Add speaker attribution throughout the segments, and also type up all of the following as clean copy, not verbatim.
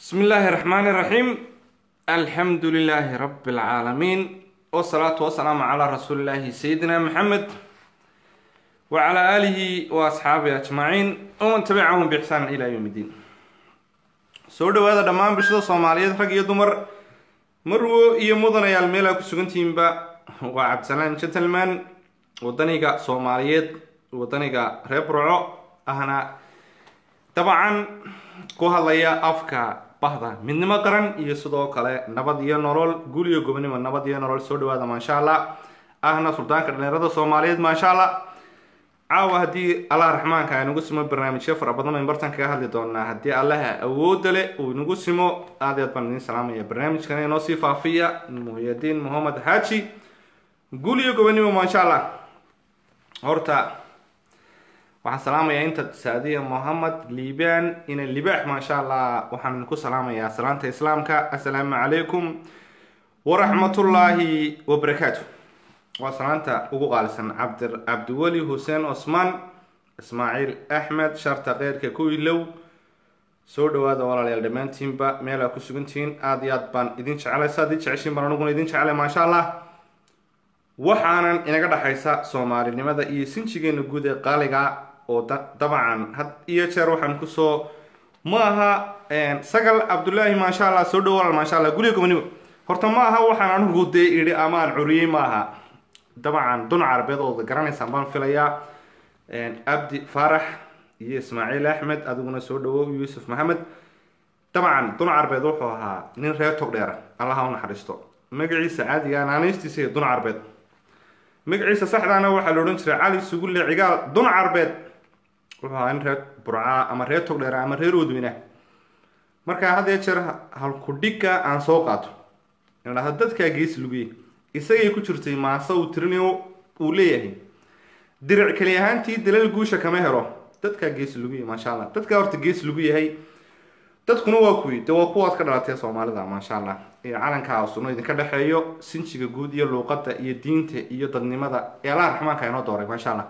Speaker 1: بسم الله الرحمن الرحيم. الحمد لله رب العالمين، والصلاة والسلام على رسول الله سيدنا محمد وعلى آله وأصحابه أجمعين ومن تبعهم بإحسان إلى يوم الدين. سود هذا دمان بشدة صومالية رجية دمر مرو يمضنا يا الميلا كسجنتين با وعبد سلام شتلمان ودنيجا صومالية ودنيجا ربرع أهنا طبعا كوهلايا أفكا bahda midnimo qaran iyo sidoo kale nabad iyo nolol guul iyo gobonimo nabad iyo nolol soo dhawaada ma sha Allah ahna sultaanka dhalinyarada Soomaaliyeed ma sha Allah caawa hadii Allah raxmaanka ay nagu simo barnaamijyo fara badan oo bartan kaga hadli doonaa hadii Allah awood leh uu nagu simo aad baan idin salaamaya barnaamijkan inoo sii faafiya Muhammad Muhammad Haji guul iyo gobonimo ma sha Allah horta waxaan salaamayaa inta saadiya Muhammad Liban in libaax ma sha Allah waxaan ku salaamayaa salaanta islaamka assalaamu calaykum wa rahmatullahi wa barakaatuh wa salaanta ugu qaalisan Abdulwali Hussein Osman Ismaaciil Ahmed sharta qeyrka ku ilow soo dhawaada walaalayaal dhamaantiinba meel ku sugantiin aad iyo aad baan idin jecelahay saadii jeceshiin baan ugu idin jecelahay ma sha Allah waxaanan inaga dhaxaysa Soomaalinimada iyo sinjigeena guud ee qaaliga oo dabcan had iyo jeer waxaan ku soo maaha sagal Abdullaahi ma sha Allah soo dhawaal ma sha Allah guriga gobonimo horta maaha waxaan anigu iri ama aan curiyay maaha dabcan dun Carabeed oo garanaysan baan filayaa Abdi Farax iyo Ismaaciil Ahmed adiguna soo dhawow Yusuf Maxamed dabcan dun Carabeed wuxuu ahaa nin reer Togdheer Allah ha u naxariisto magaciisa caadiga ah aanaystiisa dun Carabeed magaciisa saxdaana waxa la oran jiray Cali Sugulle Cigaal dun Carabeed waxaan reer Burca ama reer Togdheer ama reer Wadweyne marka hadda jeer halku dhigga aan soo qaato inaa dadka gees lugay isagay ku jirtay maasa uu tirinayo uu leeyahay diric kaliya ahaantii dalal guusha kama helo dadka gees lugay ma sha Allah dadka horta gees lugu yahay dadkuna waa kuwaad ka dhalatay Soomaalida ma sha Allah ee calanka suno idin ka dhaxeeyo sinjiga guud iyo luqadda iyo diinta iyo dadnimada ee Allah raxmaanka inoo dooray ma sha Allah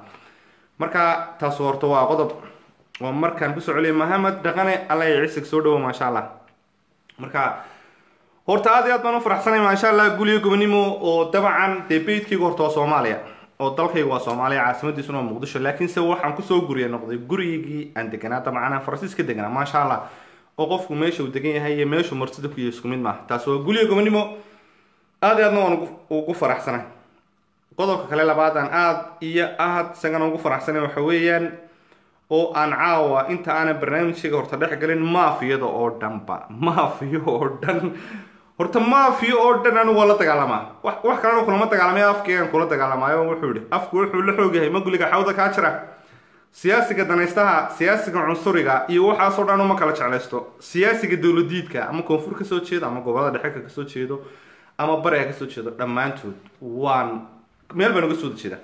Speaker 1: marka taas horta waa qodob oo markaan ku soo celiyay Muhammad dhaqane Allah ya ciise soo dhawo ma sha Allah marka horta aad iyo aad baan u faraxsanahay ma sha Allah guuliyo gobonimo oo dabcan deebeedkii horta Soomaaliya oo dalkayga waa Soomaaliya caasimadiisuna waa Muqdisho laakiin se waxaan ku soo guriyay noqday gurigii aan deganaa dabcan Faransiiska deganaa ma sha Allah oo qofku meesha uu degan yahay iyo meesha martida ku yeesku mid ma taas waa guuliyo gobonimo aad iyo aad waan ugu faraxsanahay qodobka kale labaadan aad iyo aad sagan ugu faraxsanahay waxa weeyaan oo aan caawa inta aan barnaamijka horta dhex galin maafiyada oo dhanba maafiyo oo dhan horta maafiyo oo dhan anu wala dagaalama wax kale oo kulama dagaalamay afkeen kula dagaalamayo wuxuu yiri afku wuxuu la xoog yahay maguliga xawda ka jira siyaasiga danaystaha siyaasiga cunsuriga iyo waxa soo dhan uma kala jeclaysto siyaasiga dawladiidka ama koonfur ka soo jeedo ama gobolada dhexe ka soo jeedo ama bariga ka soo jeedo dhamaantood waan meel baan uga soo jeedaa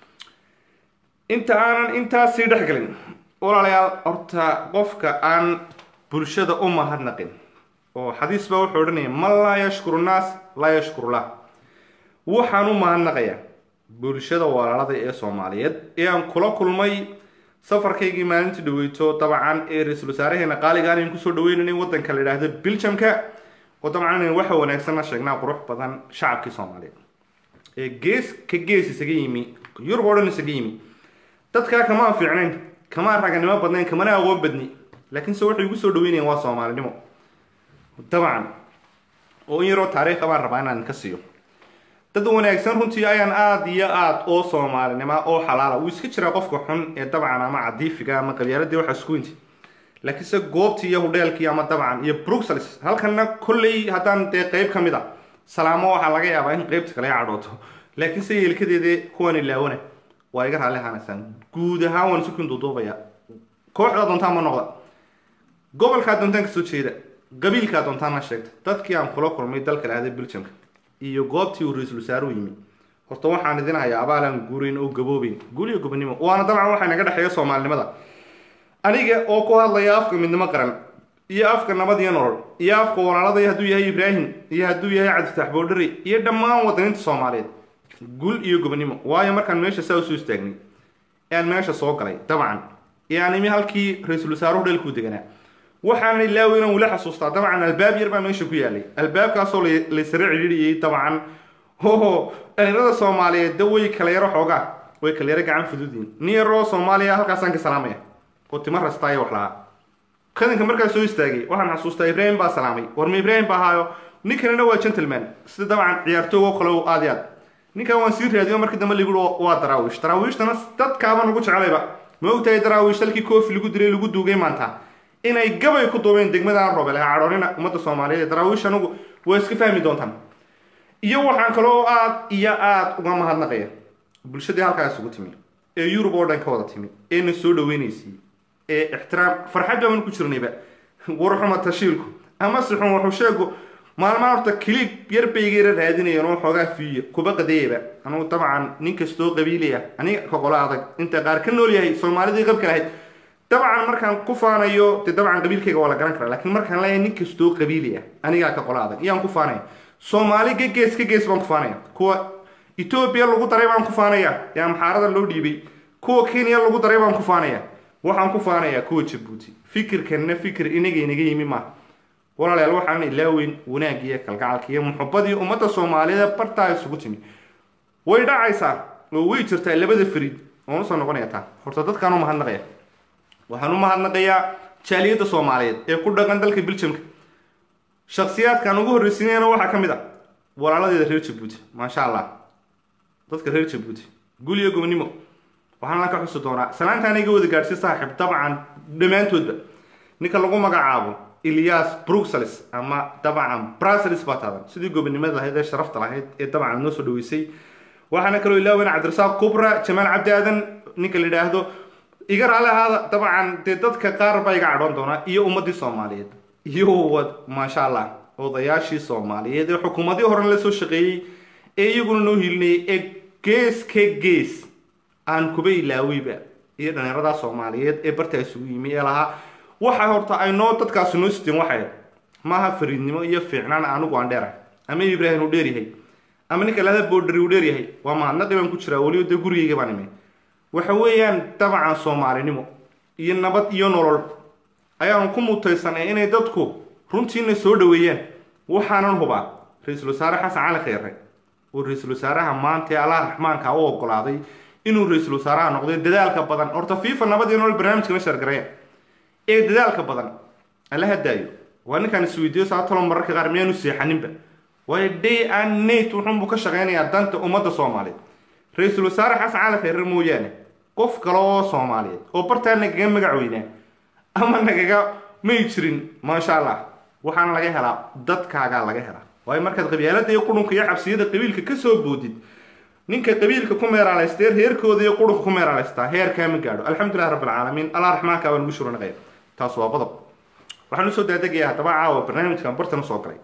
Speaker 1: inta aanan intaas sii dhex galin walaalayaal horta qofka aan bulshada u mahadnaqin oo xadiis baa wuxuu odhanayay man laa yashkuru naas laa yashkuru lah waxaan u mahadnaqayaa bulshada walaalada ee Soomaaliyeed ee aan kula kulmay safarkaygii maalintii dhaweyto dabcan ee ra'iisul wasaaraheena qaaliga aan ku soo dhaweynay wadanka la yiraahdo Belgiumka oo dabcan waxa wanaagsan sheegnaa qurux badan shacabka Soomaaliyeed ee gees isaga yimi Yurub oo dhan isaga yimi dadka kama fiicnayn kama raganimo badnayn kama aqoon badni laakiin soo wuxuu igu soo dhaweynayeen waa Soomaalinimo dabcan oo yaro taariikh baan rabaa inaan ka siiyo dad wanaagsan runtii ayaan aad iyo aad oo Soomaalinimo oo xalaal ah iska jira qofka xun ee dabcan ama cadiifiga ama qabyaaladii waxa isku intii laakiin se goobtii iyo hoteelkii ama dabcan iyo Brussels halkana kulli hadaan qeyb kamid ah salaamo waxa laga yaabaa in qeybta kale cadhooto laakiin se yeelkadeeda kuwan ilaawana waa iga raali ahaanaysan guud ahaan waan isku duuduubaya kooxda doontaan ma noqda gobolka doontaan ka soo jeeda qabiilka doontaan ma sheegta dadkii aan kula kulmay dalka lahaday Belgiumka iyo goobtii uu ra'iisul wasaaruhu yimi horta waxaan idin hayaa abaalan guurin oo gaboobin guuliyo gobonimo waana dabcan waxa naga dhaxeeyo Soomaalinimada aniga oo ku hadlaya afka midnimo qaran iyo afka nabad iyo nolol iyo afka walaalada haduu yahay Ibrahim iyo haduu yahay Cabdi Fataax Boodhari iyo dhammaan wadaniinta Soomaaliyeed guul iyo gobonimo waayo markaan meesha soo istaagnay aan meesha soo galay dabcan yani halkii ra'iisul wasaaruhu dhalku deganaa waxaan ilaaweyna wala xasuustaa dabcan albaab yar baa meesha ku yaalay albaabkaasoo la sare cidhiidhiyay dabcan dhalinyarada Soomaaliyeed way kala yaro xoogaa way kala yaro gacan fududiin niyaro Soomaaliya halkaasaan ka salaamaya oo timar rastaay wax laa kadinka markaa soo istaagay waxaan xasuustaa Ibrahim baa salaamay warma Ibrahim baa haayo ninkanina waa gentleman sida dabcan ciyaartooyga kale oo aad yaad ninkan waan sii raadiyo markii dambe ligu waa daraawiishtana dadkaaba nagu jecelayba ma ogtahay daraawiish halkii koofi lagu diray lagu duugay maanta inay gabay ku doobeen degmada Roobel ee caroonina umada Soomaaliyeed daraawiish anagu way iska fahmi doontaan iyo waxaan kale oo aad uga mahadnaqaya bulshada halkaas ugu timi ee Europe oo dhan ka wada timi ee soo dhaweynaysay ee ixtiraam farxad baan ku jirnayba warxuma tashiilku ama si xun wuxuu sheego maalmaha horta clip yar baygeera raadinayeen oo xoogaa fiiyo kuba qadeeyba anu dabcan nin kasto qabiiliya aniga ka qola adag inta qaar ka nool yahay Soomaalida qabka lahayd dabcan markaan ku faanayo dabcan qabiilkayga waa la garan karaa laakiin markaan leeyahay nin kasto qabiiliya aniga ka qola adag iyaan ku faanay Soomaali gees baan ku faanaya kuwa Ethiopia lagu daray baan ku faanaya yaa maxaarada loo dhiibay kuwa Kenya lagu daray baan ku faanaya waxaan ku faanaya kuwa Djibouti fikirkana fikir inaga yimi ma walaalayaal waxaan ilaaweyn wanaagiya kalgacalkiya muxubbadii umada Soomaaliyeed bartaa isugu timi way dhacaysaa oo way jirtaa labada fariid oo soo noqonaya taa horta dadkan uma hadnaqaya waxaan uma hadnaqayaa jaaliyada Soomaaliyeed ee ku dhaqan dalka Belgium shakhsiyaadkan ugu horreysiinayna waxa kamid ah walaaladeeda reer Djibouti ma sha Allah dadka reer Djibouti guliyo gobonimo waxaan la ka xusu doonaa salaantaan iga wada gaarsi saaxiib dabcan dhamaantoodba ninka lagu magacaabo Elias Bruxelles ama dabcan Brussels baatadan sidii gobonimada lahayd ee sharafta lahayd ee dabcan noo soo dhaweysay waxaana kale ilaawayna Cabdirasaaq Kubra Jamaal Cabdi Aadan ninka la yiraahdo iga raalahaada dabcan dadka qaar baa iga cadhoon doona iyo ummadii Soomaaliyeed iyo wad ma sha Allah odayaashii Soomaaliyeed ee xukuumadii hore la soo shaqeeyay ee iyaguna noo hiilnay ee gees aan kuba ilaawayba iyo dhalinyarada Soomaaliyeed ee barta isugu yimi ee laha waxa horta ay noo dadkaas noo siteen waxay maaha fariidnimo iyo fiicnaan anigu aan dheerahay ama Ibrahim uu dheeryahay ama ninka laada boodari uu dheeryahay waa mahadnaq baan ku jiraa waliyo de gurigeyga baan imay waxa weeyaan dabcan Soomaalinimo iyo nabad iyo nolol ayaan ku mutaysanay inay dadku runtiina soo dhaweeyaan waxaanan hubaa Ra'iisul Wasaare Xasan Cali Khayre oo Ra'iisul Wasaaraha maanta Allah Raxmaanka oo ogolaaday inuu Ra'iisul Wasaaraha noqdo dadaalka badan horta FIFA nabad iyo nolol barnaamijka la shargareeyo ee dadaalka badan alla hadaayo waa ninkan Sweden saatolo mararka qaar miyaanu seexaninba way day and night wuxuu ka shaqeynayaa danta umada Soomaaliyeed Ra'iisul Wasaare Xasan Cali Khayre mooyaane qof kale oo Soomaaliyeed oo bartaan naga magac ama nagaga may jirin ma sha Allah waxaan laga helaa dadkaaga laga helaa way markaad qabiilada iyo qudunka iyo xabsiyada qabiilka ka soo boodid ninka qabiilka ku meeraaleystay heerkooda iyo qudunka ku meeraaleystaa heerka ma gaadho alxamdulillah rabbil alamin Allah raxmaanka waan ugu shukranaqay taas waa qodob waxaan soo daadagayaa tabaaca barnaamijkan bartan soo galay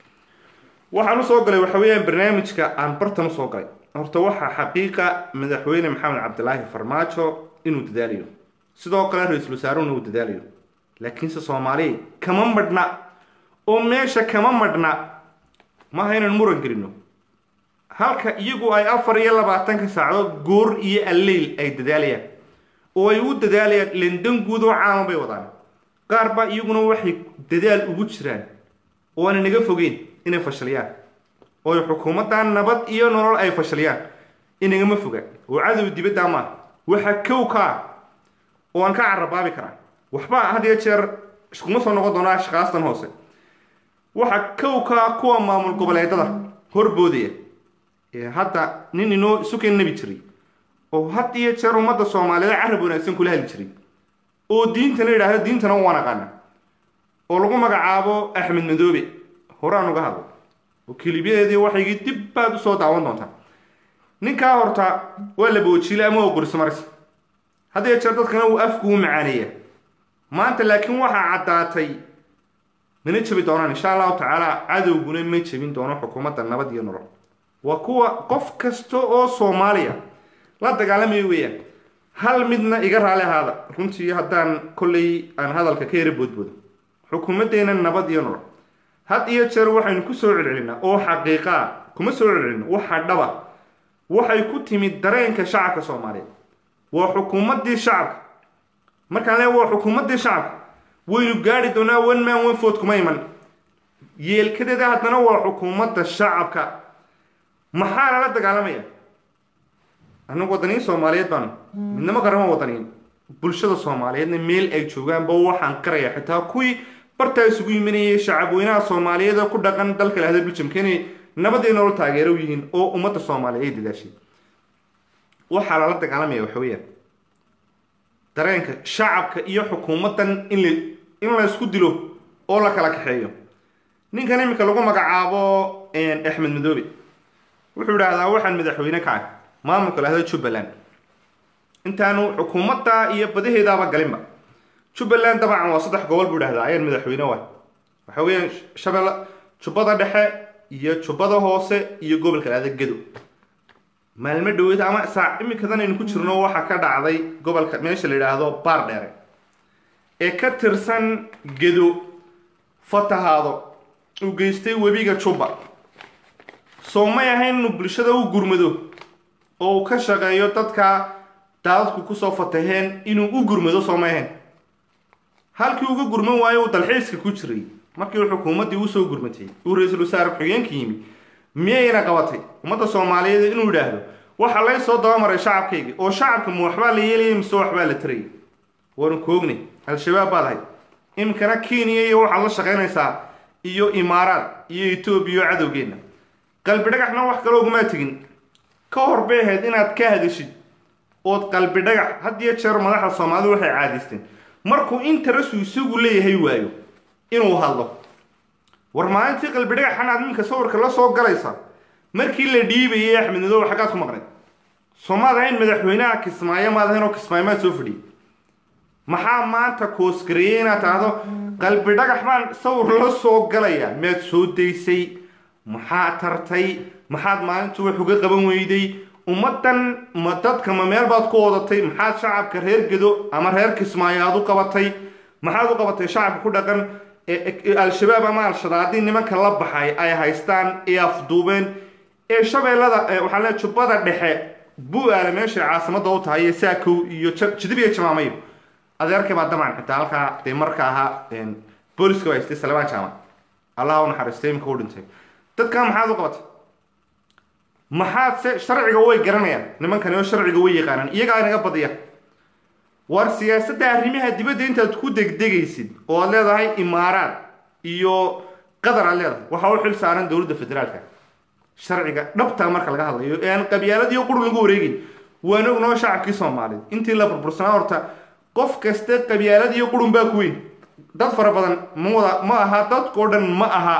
Speaker 1: waxa weeyaan barnaamijka aan bartan soo galay horta waxa xaqiiqa madaxweyne Maxamed Cabdilaahi Farmaajo inuu dadaaliyo sidoo kale Ra'iisul Wasaaruhu inuu dadaaliyo laakiin Soomaaliya kama madna oo meesha kama madna ma haynan muran gelino halka iyagu ay 24 saacadood goor iyo alleyl ay dadaaliyaan oo ay u dadaaliyaan London guud oo caan bay wadaan qaar ba iyaguna waxay dadaal ugu jiraan oo aan naga fogeyn inay fashaliyaan oo xukuumaddan nabad iyo nolol ay fashaliyaan inaga ma foga oo cadow dibadda ma waxa kowka oo aan ka carabaabi karaa waxba had iyo jeer iskuma soo noqon doona shaqaastan hoose waxa kowka kuwa maamul goboleedada horboodaya ee hadda nin inoo isu keen nabi jiray oo had iyo jeer umada Soomaaliyeed carab wanaagsan kula heli jiray oo diintana yiraahdo diintana waa naqaan oo lagu magacaabo Axmed Madoobe horaan uga hadlo oo kalibiyeedii waxay dib baad soo daawan doontaa ninka horta waa la boojilay ama oo gursamaris hadii jeer dadkana uu afku macaaneeya maanta laakiin waxa cadaatay mana jabi doonaan insha Allah taala cadowguna ma jabin doono xukuumadda nabad iyo nolol waa kuwa qof kasto oo Soomaaliya la dagaalamay weeyaan hal midna iga raali ahaada runtii haddaan kolley aan hadalka ka yara boodboodo xukuumaddeena nabad iyo nolol had iyo jeer waxaynu ku soo celcelinaa oo xaqiiqa kuma soo celcelin waxa dhaba waxay ku timid dareenka shacabka Soomaaliyeed waa xukuumaddii shacabka markaan leeyahay waa xukuumaddii shacabka waynu gaari doonaa one man one vote kuma iman yeelkadeeda haddana waa xukuumadda shacabka maxaa lala dagaalamaya annagu wadaniin soomaaliyeed baanu midnimo qaramo wadaniin bulshada soomaaliyeedna meel ay joogaanba waxaan qaraya xitaa kuwii bartaa isugu yiminayay shacabweynaha soomaaliyeed ku dhaqan dalka lahda biljamka inay nabadii nolol taageero yihiin oo ummadda soomaaliyeed ay dadaashay waxaa lala dagaalamaya waxa weeyaan dareenka shacabka iyo xukuumaddan in la isku dilo oo la kala kaxeeyo ninkan iminka lagu magacaabo axmed madoobe wuxuu idhaahdaa waxaan madaxweyne ka ah maamulka lahda jubbaland intaanu xukuumadda iyo badaheedaaba galinba jubbaland dabcan waa 3 gobol buu idhaahdaa ayaan madaxweyne waxa weeyaan shabeelle jubbada dhexe iyo jubbada hoose iyo gobolka lahda gedo maalmo dhaweyd ama saac iminkadan aynu ku jirno waxaa ka dhacday gobolka meesha la yidhaahdo baardheere ee ka tirsan gedo fatahaado uu geystay webiga jubba soo may ahayn inuu bulshada u gurmado oo uu ka shaqeeyo dadka daadadku kusoo fataheen inuu u gurmado soo may ahayn halkii uga gurman waayo uu dalxiiska ku jiray markii uu xukuumaddii usoo gurmatay uu ra-iisul wasaare ku-xigeenka yimi miyayna qabatay ummadda soomaaliyeed inuu yidhaahdo waxa lay soo dabamaray shacabkayga oo shacabka ma waxbaa la yeelayay mise waxbaa la tarayay waanu koognay al-shabaab baad ahayd iminkana kenya iyo waxaad la shaqaynaysaa iyo imaaraad iyo etoobiya iyo cadowgeenna qalbi dhagaxna wax kale ogumaa tegin ka hor bay ahayd inaad ka hadashid ood qalbi dhagax had iyo jeer madaxda soomaalidu waxay caadaysteen markuu intarasu isagu leeyahay waayo inuu hadlo war maalintii qalbi dhagaxan aad minka sawirka la soo galaysa markii la dhiibayay axmed madoobe xaggaad ku maqnayd soomaad ahayn madaxweynaha kismaayo maad ahayn oo kismaayo maad soo fadhiyay maxaa maanta koosgareeyay inaad tahdo qalbi dhagax baan sawir la soo galaya maad soo daysay maxaa tartay maxaad maalintu wax uga qaban weyday ummaddan ma dadka ma meel baad ku wadatay maxaad shacabka reer gedo ama reer kismaayo aad u qabatay maxaad u qabatay shacabka ku dhaqan al-shabaab ama al-shadaadii nimanka la baxay ay haystaan ee afduubeen ee shabeellada waxaa le jubbada dhexe bu-aale meeshay caasimada u tahay ee saakow iyo jidib iyo jamaamayo adeerkay baa dabcan xitaa halkaa dee marka ahaa booliska waa haystay salebaan jaamac allah u naxariistay imika u dhintay dadkan maxaad u qabatay maxaad se sharciga way garanayaan nimankani oo sharciga way yaqaanaan iyagaa inaga badiya war siyaasadda arrimaha dibadda intaad ku degdegaysid oo aad leedahay imaaraad iyo qatar aad leedahay waxaa u xil saaran dowladda federaalka sharciga dhabta marka laga hadlayo ee aan qabyaalad iyo qurun lagu wareegin waan ognoo shacabkii soomaaliyeed intii la burbursanaa horta qof kasta qabyaalad iyo qurun baa ku weyn dad fara badan ma aha dadkao dhan ma aha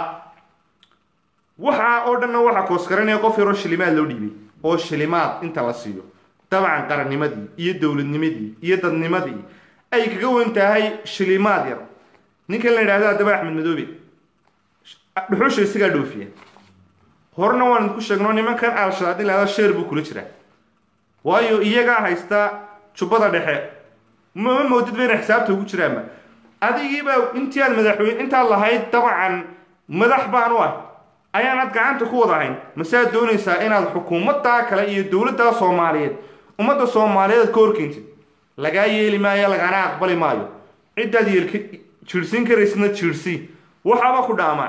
Speaker 1: waxaa oo dhanna waxaa koosgaranaya qof yaroo shilimaad loo dhiibay oo shilimaad inta la siiyo dabcan qarannimadii iyo dowladnimadii iyo dadnimadii ay kaga weyn tahay shilimaad yar ninkan la yidhahdo haddaba axmed madoobe dhuxusha isagaa dhoofiya horena waan idinku sheegno nimankan al-shadaad in lahada sheer buu kula jiraa waayo iyagaa haysta jubbada dhexe mama moodid bayna xisaabta ugu jiraanba adigiibaa intii aad madaxweyne intaad lahayd dabcan madax baan u ah ayaanaad gacanta ku wada ahayn masead doonaysaa inaad xukuumaddaa kale iyo dowladdaa soomaaliyeed ummadda soomaaliyeed ka horkeentid lagaa yeeli maayo lagana aqbali maayo ciddaad jiirsiin karaysna jiirsii waxaaba ku dhaamaa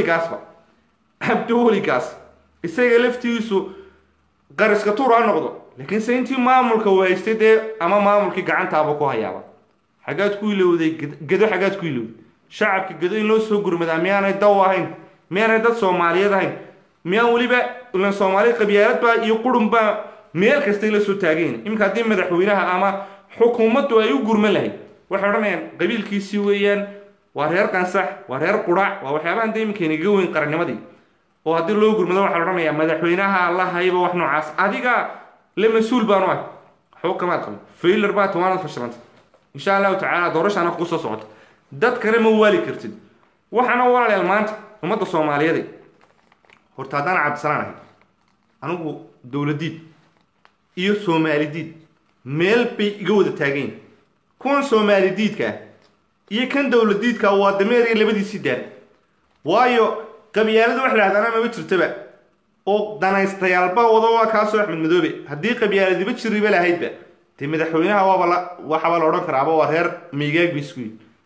Speaker 1: cabdiweligaas isaga laftiisu qariska tuur ha noqdo laakiinse intii maamulka uu haystay dee ama maamulkii gacantaaba ku hayaaba xaggaad ku ilowday gedo xaggaad ku ilowday shacabka gedo in loo soo gurmadaa miyaanay daw ahayn miyaanay dad soomaaliyeed ahayn miyaan weliba ilan soomaaliya qabyaalad baa iyo qurun baa meel kastay la soo taagayn iminka haddii madaxweynaha ama xukuumaddu ay u gurman lahayd waxay odhanayaan qabiilkiisii weeyaan waa reer qansax waa reer qudhac waa waxyaabahan dee iminka inaga weyn qarannimadii oo haddii loo gurmado waxaa la odhanayaa madaxweynaha la hayba wax noocaas adiga le mas-uul baanu ah waxba kamaad qabin failar baa tumaanad fashilanta insha allahu tacaala doorashaana kugu soo socota dadkana ma waali kartid waxaana walaalayaal maanta ummadda soomaaliyeed horta haddaan cabdisalaan ahay anigu dowladiid iyo soomaalidiid meel bay iga wada taagayn kuwan soomaalidiidka iyo kan dowladiidka waa dameer iyo labadiisii daan waayo qabyaalada wax lahadana maba jirtaba oo danaystayaalba wada waa kaasoo axmed madoobe haddii qabyaaladiba jiriba lahaydba dee madaxweynaha waxaaba la odhan karaaba waa reer miigaag ba isku yid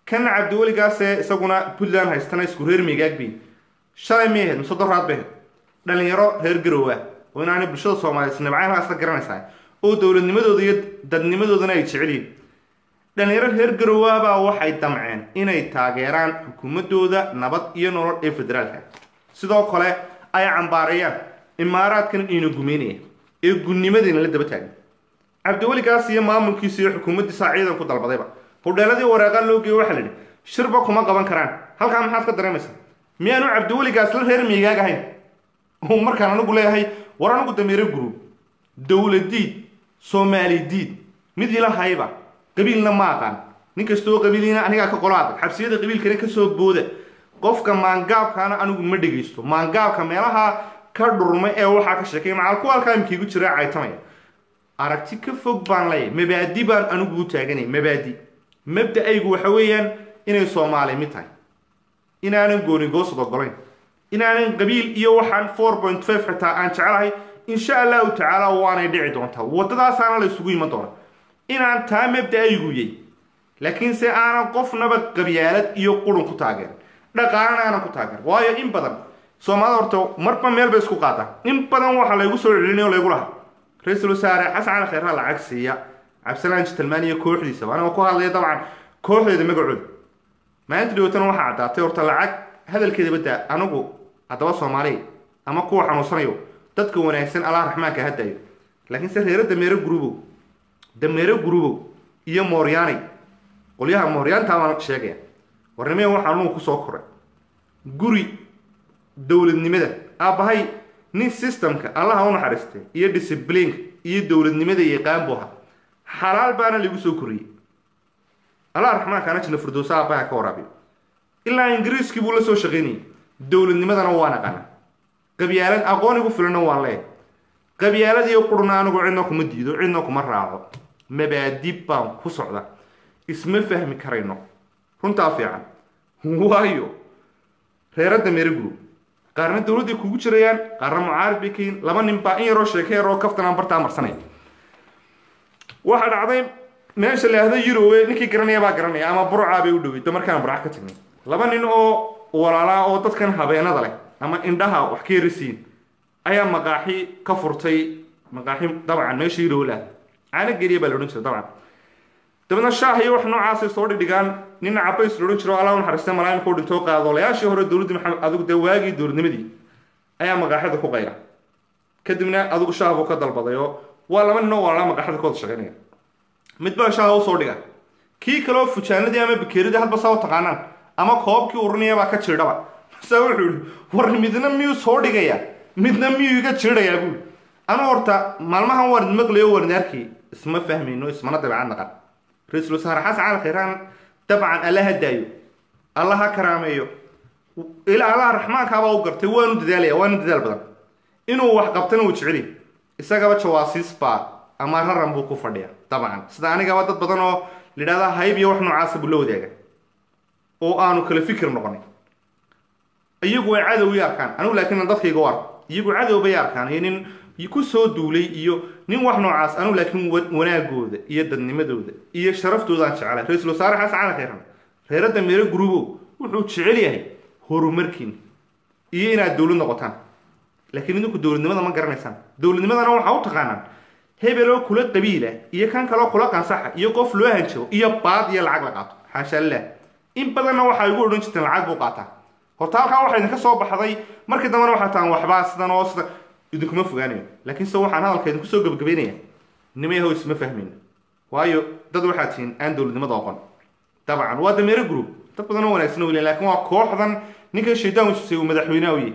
Speaker 1: kan cabdiweli gaase isaguna puntland haystana isku reer miigaag bay shalay meehed mise doraad bay dhalinyaro reer garowa oo inaanay bulshada soomaaliyeed nabcaan haasta garanaysaa oo dowladnimadooda iyo dadnimadoodana ay jecel yihiin dhalinyaro reer garowa baa waxay damceen inay taageeraan xukuumadooda nabad iyo nolol ee federaalka sidoo kale ay cambaareeyaan imaaraadkan ina gumeynaya ee gudnimadina la daba taagan cabdiweli gaas iyo maamulkiisa iyo xukuumaddiisa ciidan ku dalbadayba hodheeladii waraaqa loo geeyo waxaa la yidhi shirba kuma qaban karaan halkaa maxaad ka dareemaysaa miyaanu cabdiweli gaas la reer miigaag ahayn oo markaan anigu leeyahay war anigu dameere gurub dowladiid soomaali diid mid ila hayba qabiilna ma aqaan nin kastoo qabiiliina anigaa ka qolo adag xabsiyada qabiilkana ka soo booda qofka maangaabkaana anigu ma dhegaysto maangaabka meelaha ka dhurmay ee waxaa ka sheekay macal ku halkaa imkiigu jira caytamaya aragti ka fog baan leeyahay mabaadi baan anigu u taaganay mabaadi mabda-aygu waxa weeyaan inay soomaali mid tahay inaanan goonigoosad ogolayn inaanan qabiil iyo waxaan 4.5 xitaa aan jecelahay insha allahu tacaala waanay dhici doontaa waddadaasaana la isugu iman doona inaan taa mabda-aygu yay laakiin se aanan qofnaba qabyaalad iyo qurun ku taageerin dhaqaalana aanan ku taageerin waayo in badan soomaalida horta marba meel bay isku qaataa in badan waxaa laygu soo celinayo laygu lahaa ra-iisul wasaare xasan cali khayre lacag siiya cabdisalaan jitalmaan iyo kooxdiisa anigoo ku hadlaya dabcan kooxdeeda magacooda maalinta dhawatana waxaa caddaatay horta lacag hadalkeeda badda anigu haddaba soomaaliya ama kuwa xanuunsanayo dadka wanaagsan allah raxmaanka hadaayo laakiin se reero dameero gurubow iyo mooryaanay qolyaha mooryaantaa baan sheegaya warnimee waxaa nugu kusoo koray guri dowladnimada aabbahay nin systemka allaha u naxariistay iyo disciplineka iyo dowladnimada yaqaan buu ahaa xalaal baana lagu soo koriyey allah raxmaankaana jina firdowsa aabbaha ka waraabiyo ilaa ingiriiskii buu la soo shaqaynayay dowladnimadana waa naqana qabyaalad aqoonigu filana waan leeyahay qabyaalad iyo quruna anigu cidna kuma diido cidna kuma raaco mabaadib baan ku socda isma fahmi karayno runtaa fiican waayo reerada meere group qaarna dowladda kugu jirayaan qaarna mucaarib bay kayin laba nin baa in yaroo sheekay yaroo kaftan aan bartaa marsanay waxa dhacday meesha la yiraahdo Europe ninkii garanaya baa garanaya ama burca bay u dhaweydo markaan burca ka tagnay laba nin oo walaala oo dadkan habeenada leh ama indhaha wax ka yarisiin ayaa maqaaxi ka furtay maqaaxi dabcan meesha Europe la ana gariye baa loo jiray dabcan dabna shaahi wax noocaas soo dhigaan nin cabays loo jiro Allah uu xariistay malaa'imka oo dhinto qaadolayaashii hore dawladda maxamed adigu dawaagii dawladnimadii ayaa maqaaxida ku qayra kadibna adigu shaahu ka dalbadayo waa laba nin oo walaala maqaaxida kooda shaqeynaya mid baa shaahu soo dhiga kii kale oo fujaanadii ama bakeerida hadba soo taqaanaan ama koobkii urunaya baa ka jirdhaba soo wuxuu war midna miyuu soo dhigaya midna miyuu iga jirdhaya buu ana horta maalmahan war maqlayo warnaarkii isma fahmayno ismana dabcan naqan رئيس الوزراء حسن على خيران طبعا الله هدايو الله كراميو إلى الله الرحمن كابا وقرتي وانو دداليا وانو ددال بدن إنو wax qabtana uu jeceli isaga ba jawaasiis ba ama raran buu ku fadhiya طبعا sida aniga wad dad badan oo lidada hayb iyo wax noocaas buu loo wadaaga oo aanu kala fikir noqonay iyagu way cadow yarkaan anigu laakiin dadkayga war iyagu cadow bay yarkaan inin ku soo duulay iyo nin wax noocaas anu laakiin wanaagooda iyo dadnimadooda iyo sharaftooda aan jecelahay ra'iisul wasaare xasan cali khayre reerada meere gurubo wuxuu jecel yahay horumarkiin iyo inaad dawlad noqotaan laakiin idinku dawladnimada ma garanaysaan dawladnimadana waxa u taqaanaan hebelo kula qabiila iyo kan kale kula qansaxa iyo qof loo hanjabo iyo baad iyo lacag la qaato xaasha Allah in badanna waxa ugu oran jirteen lacag buu qaataa horta halka waxa idinka soo baxday markii dambana waxa taan waxba sidan oo sida idinkuma fogaanayo laakiin soo waxaan hadalkeedu ku soo gabagabeynaya nimayahow isma fahmin waayo dad waxaa tihiin aan dawladnimada aqoon dabcan waa dameere group dad badan oo wanaagsan oo laakiin waa kooxdan ninka shaydaan uu soo madaxweynaha weey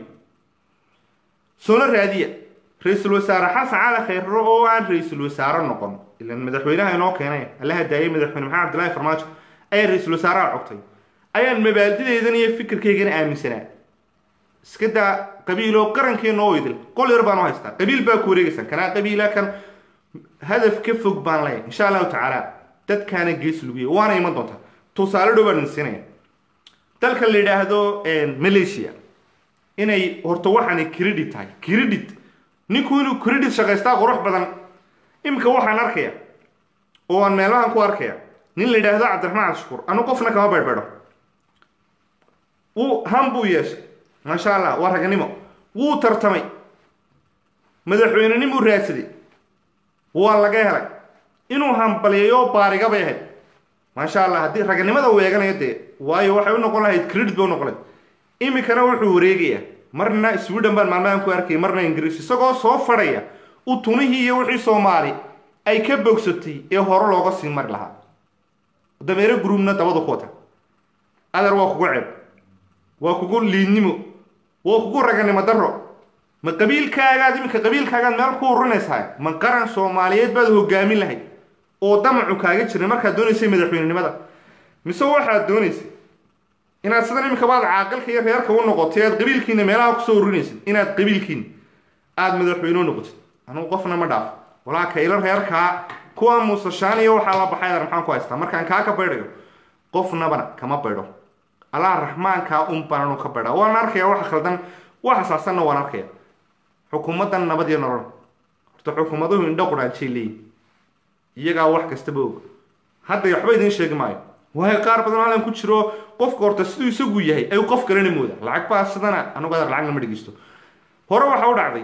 Speaker 1: soo raadiya ra'iisul wasaare xasan cali khayre oo aan ra'iisul wasaare noqon ilaan madaxweynaha inoo keenay allaha daayay madaxweyne maxamed abdullaahi farmaajo ay ra'iisul wasaare cogtay ayaan mabaaldideedan iyo fikirkaygan aaminsanaa iskada qabiilo qarankeena oo idil qol yar baan u haystaa qabiil baa ku wareegaysan kana qabiila kan hadaf ka fog baan leeyahay insha Allah taala dadkaana gees lugiyo waana iman doonta tusaale dhowaan insinaya dalka la yiraahdo Malaysia inay horta waxaan credit tahay credit ninku inuu credit shaqaysta qurux badan imka waxaan arkaya oo aan meelahan ku arkaya nin la yidhaahdo cabdiraxmaan cabdishakuur anu qofna kama baydhbaydho wuu han buu yeeshay maasha allah waa raganimo wuu tartamay madaxweynenimuu raadsaday waa laga helay inuu hambalyayo baariga bay ahayd maasha allah haddii raganimada uu eeganayo dee waayo waxay u noqon lahayd credit bay u noqon lahayd iminkana wuxuu wareegayaa marna sweden baan maalmahan ku arkay marna ingiriis isagoo soo fadhaya u tumihii iyo wixii soomaali ay ka bogsatay ee hore looga sii mari lahaa dameere gruubna dabada ku wata adar waa kugu ceeb waa kugu liidnimo waa kugu raganimo darro ma qabiilkaagaad iminka qabiilkaagaad meel ku ururinaysahay ma qaran soomaaliyeed baad hogaamin lahayd oo damacu kaaga jiray markaad doonaysay madaxweynenimada mise waxaad doonaysay inaad sidan iminka baad caaqilka iyo reerka u noqotay aad qabiilkiina meelaha kusoo ururinaysid inaad qabiilkiina aada madaxweyne u noqotid anugu qofna ma dhaafo walaa kaylo reerkaa kuwa muusashaan iyo waxaa la baxay adar maxaan ku haystaa markaan kaa ka baydhayo qofnabana kama baydho allah raxmaankaa unbananu ka baydha waan arkaya waxa khaldan wax asaasanna waan arkaya xukuumaddan nabad iyo nolol horta xukuumaduhu indho quraanjay leeyihin iyagaa wax kastaba og hadda waxba idiin sheegi maayo waayo qaar badan hallan ku jiro qofka horta siduu isagu yahay ayuu qof kalena mooda lacag baa sidana anugu adar lacagna ma dhegeysto hore waxa u dhacday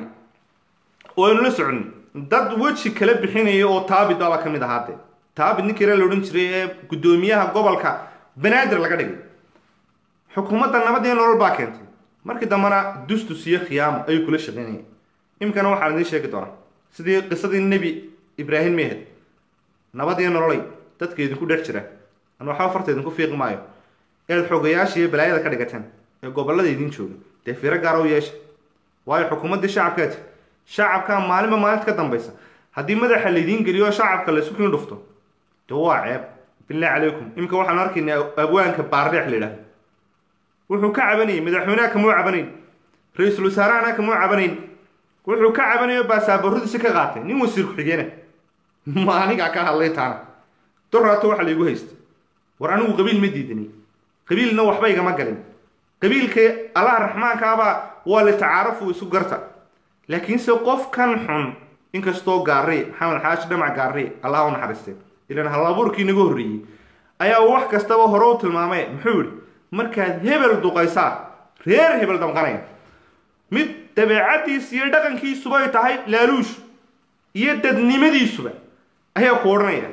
Speaker 1: oo aynu la soconay dad weji kala bixinaya oo taabid baaba ka mid ahaatee taabid ninkii la odhan jiray ee guddoomiyaha gobolka banaadir laga dhigay xukuumadda nabad iyo nolol baa keentay markii dambena dustus iyo khiyaamo ayuu kula shaqaynayay imikana waxaan idiin sheegi doonaa sidii qisadii nebi ibraahim mehed nabad iyo nololay dadka idinku dhex jira an waxba farta idinku fiiqi maayo eed xogayaasha iyo balaayada ka dhigateen ee gobollada idiin jooga dee fiiro gaara u yeesha waayo xukuumaddii shacabkeeti shacabka maalinba maalinta ka dambaysa haddii madaxa laydiin geliyo shacabka laysu kiin dhufto de waa ceeb billahi calaykum iminka waxaanu arkaynaa abwaanka baardheex la yidhahdo wuxuu ka cabanayay madaxweynaha kamuu cabanayn ra-iisul wasaarahana kamuu cabanayn wuxuu ka cabanayo baasaabooradiisi ka qaatay nin wasiir ku-xigeena ma anigaa ka hadlay taana doraato waxa laygu haysta war anigu qabiil ma diidanay qabiilna waxba igama galin qabiilka allah raxmaankaabaa waa la tacaarafu isu garta laakiinse qofkan xun inkastoo gaariye maxamed xaashi dhamac gaariye allah u naxariistay ilaan halabuurkii naga horreeyey ayaa wax kastaba hore u tilmaamay muxuu yidhi markaad hebel duqaysaa reer hebel damqanaya mid dabeecadiisa iyo dhaqankiisuba ay tahay laaluush iyo dadnimadiisuba ayaa ku odhanaya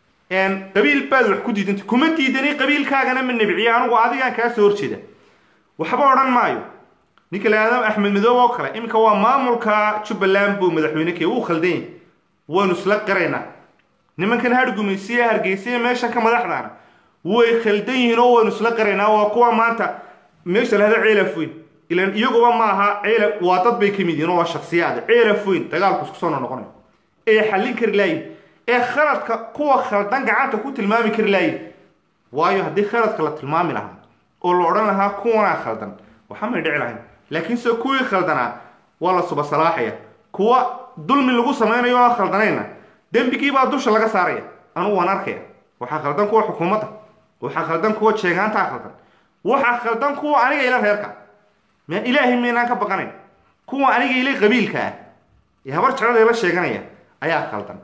Speaker 1: qabiil baad wax ku diidantay kuma diidanay qabiilkaagana ma nabiciye anugu adigaan kaa soo horjeeda waxba odhan maayo ninka laadam axmed midoobe oo kale iminka waa maamulka jubbaland buu madaxweyne kee wuu khaldan yahay waynu isla qiraynaa nimankan hargumeysiye hargeysiye meeshan ka madaxdaana way khaldan yihiin oo waynu isla qiraynaa waa kuwa maanta meesha lahada ceelaf weyn ilaan iyaguba ma aha ceelaf waa dad bay ka mid yihiin oo waa shaksiyaada ceelaf weyn dagaalku isku soo noqonayo ee xallin kari laayin ee khaladka kuwa khaldan gacanta ku tilmaami kari laayin waayo haddii khaladka la tilmaami lahaa oo la odhan lahaa kuwanaa khaldan waxa may dhici lahayn laakiinse kuwii khaldanaa waa la suba salaaxaya kuwa dulmi lagu samaynayo oo khaldanayna dembigiibaa dusha laga saaraya anugu waan arkaya waxaa khaldan kuwa xukuumadda waxaa khaldan kuwa jeegaantaa khaldan waxaa khaldan kuwa aniga ila reerka ma ilaahay maynaan ka baqanayn kuwa aniga ila qabiilka ah ee habar jeclada ila sheeganaya ayaa khaldan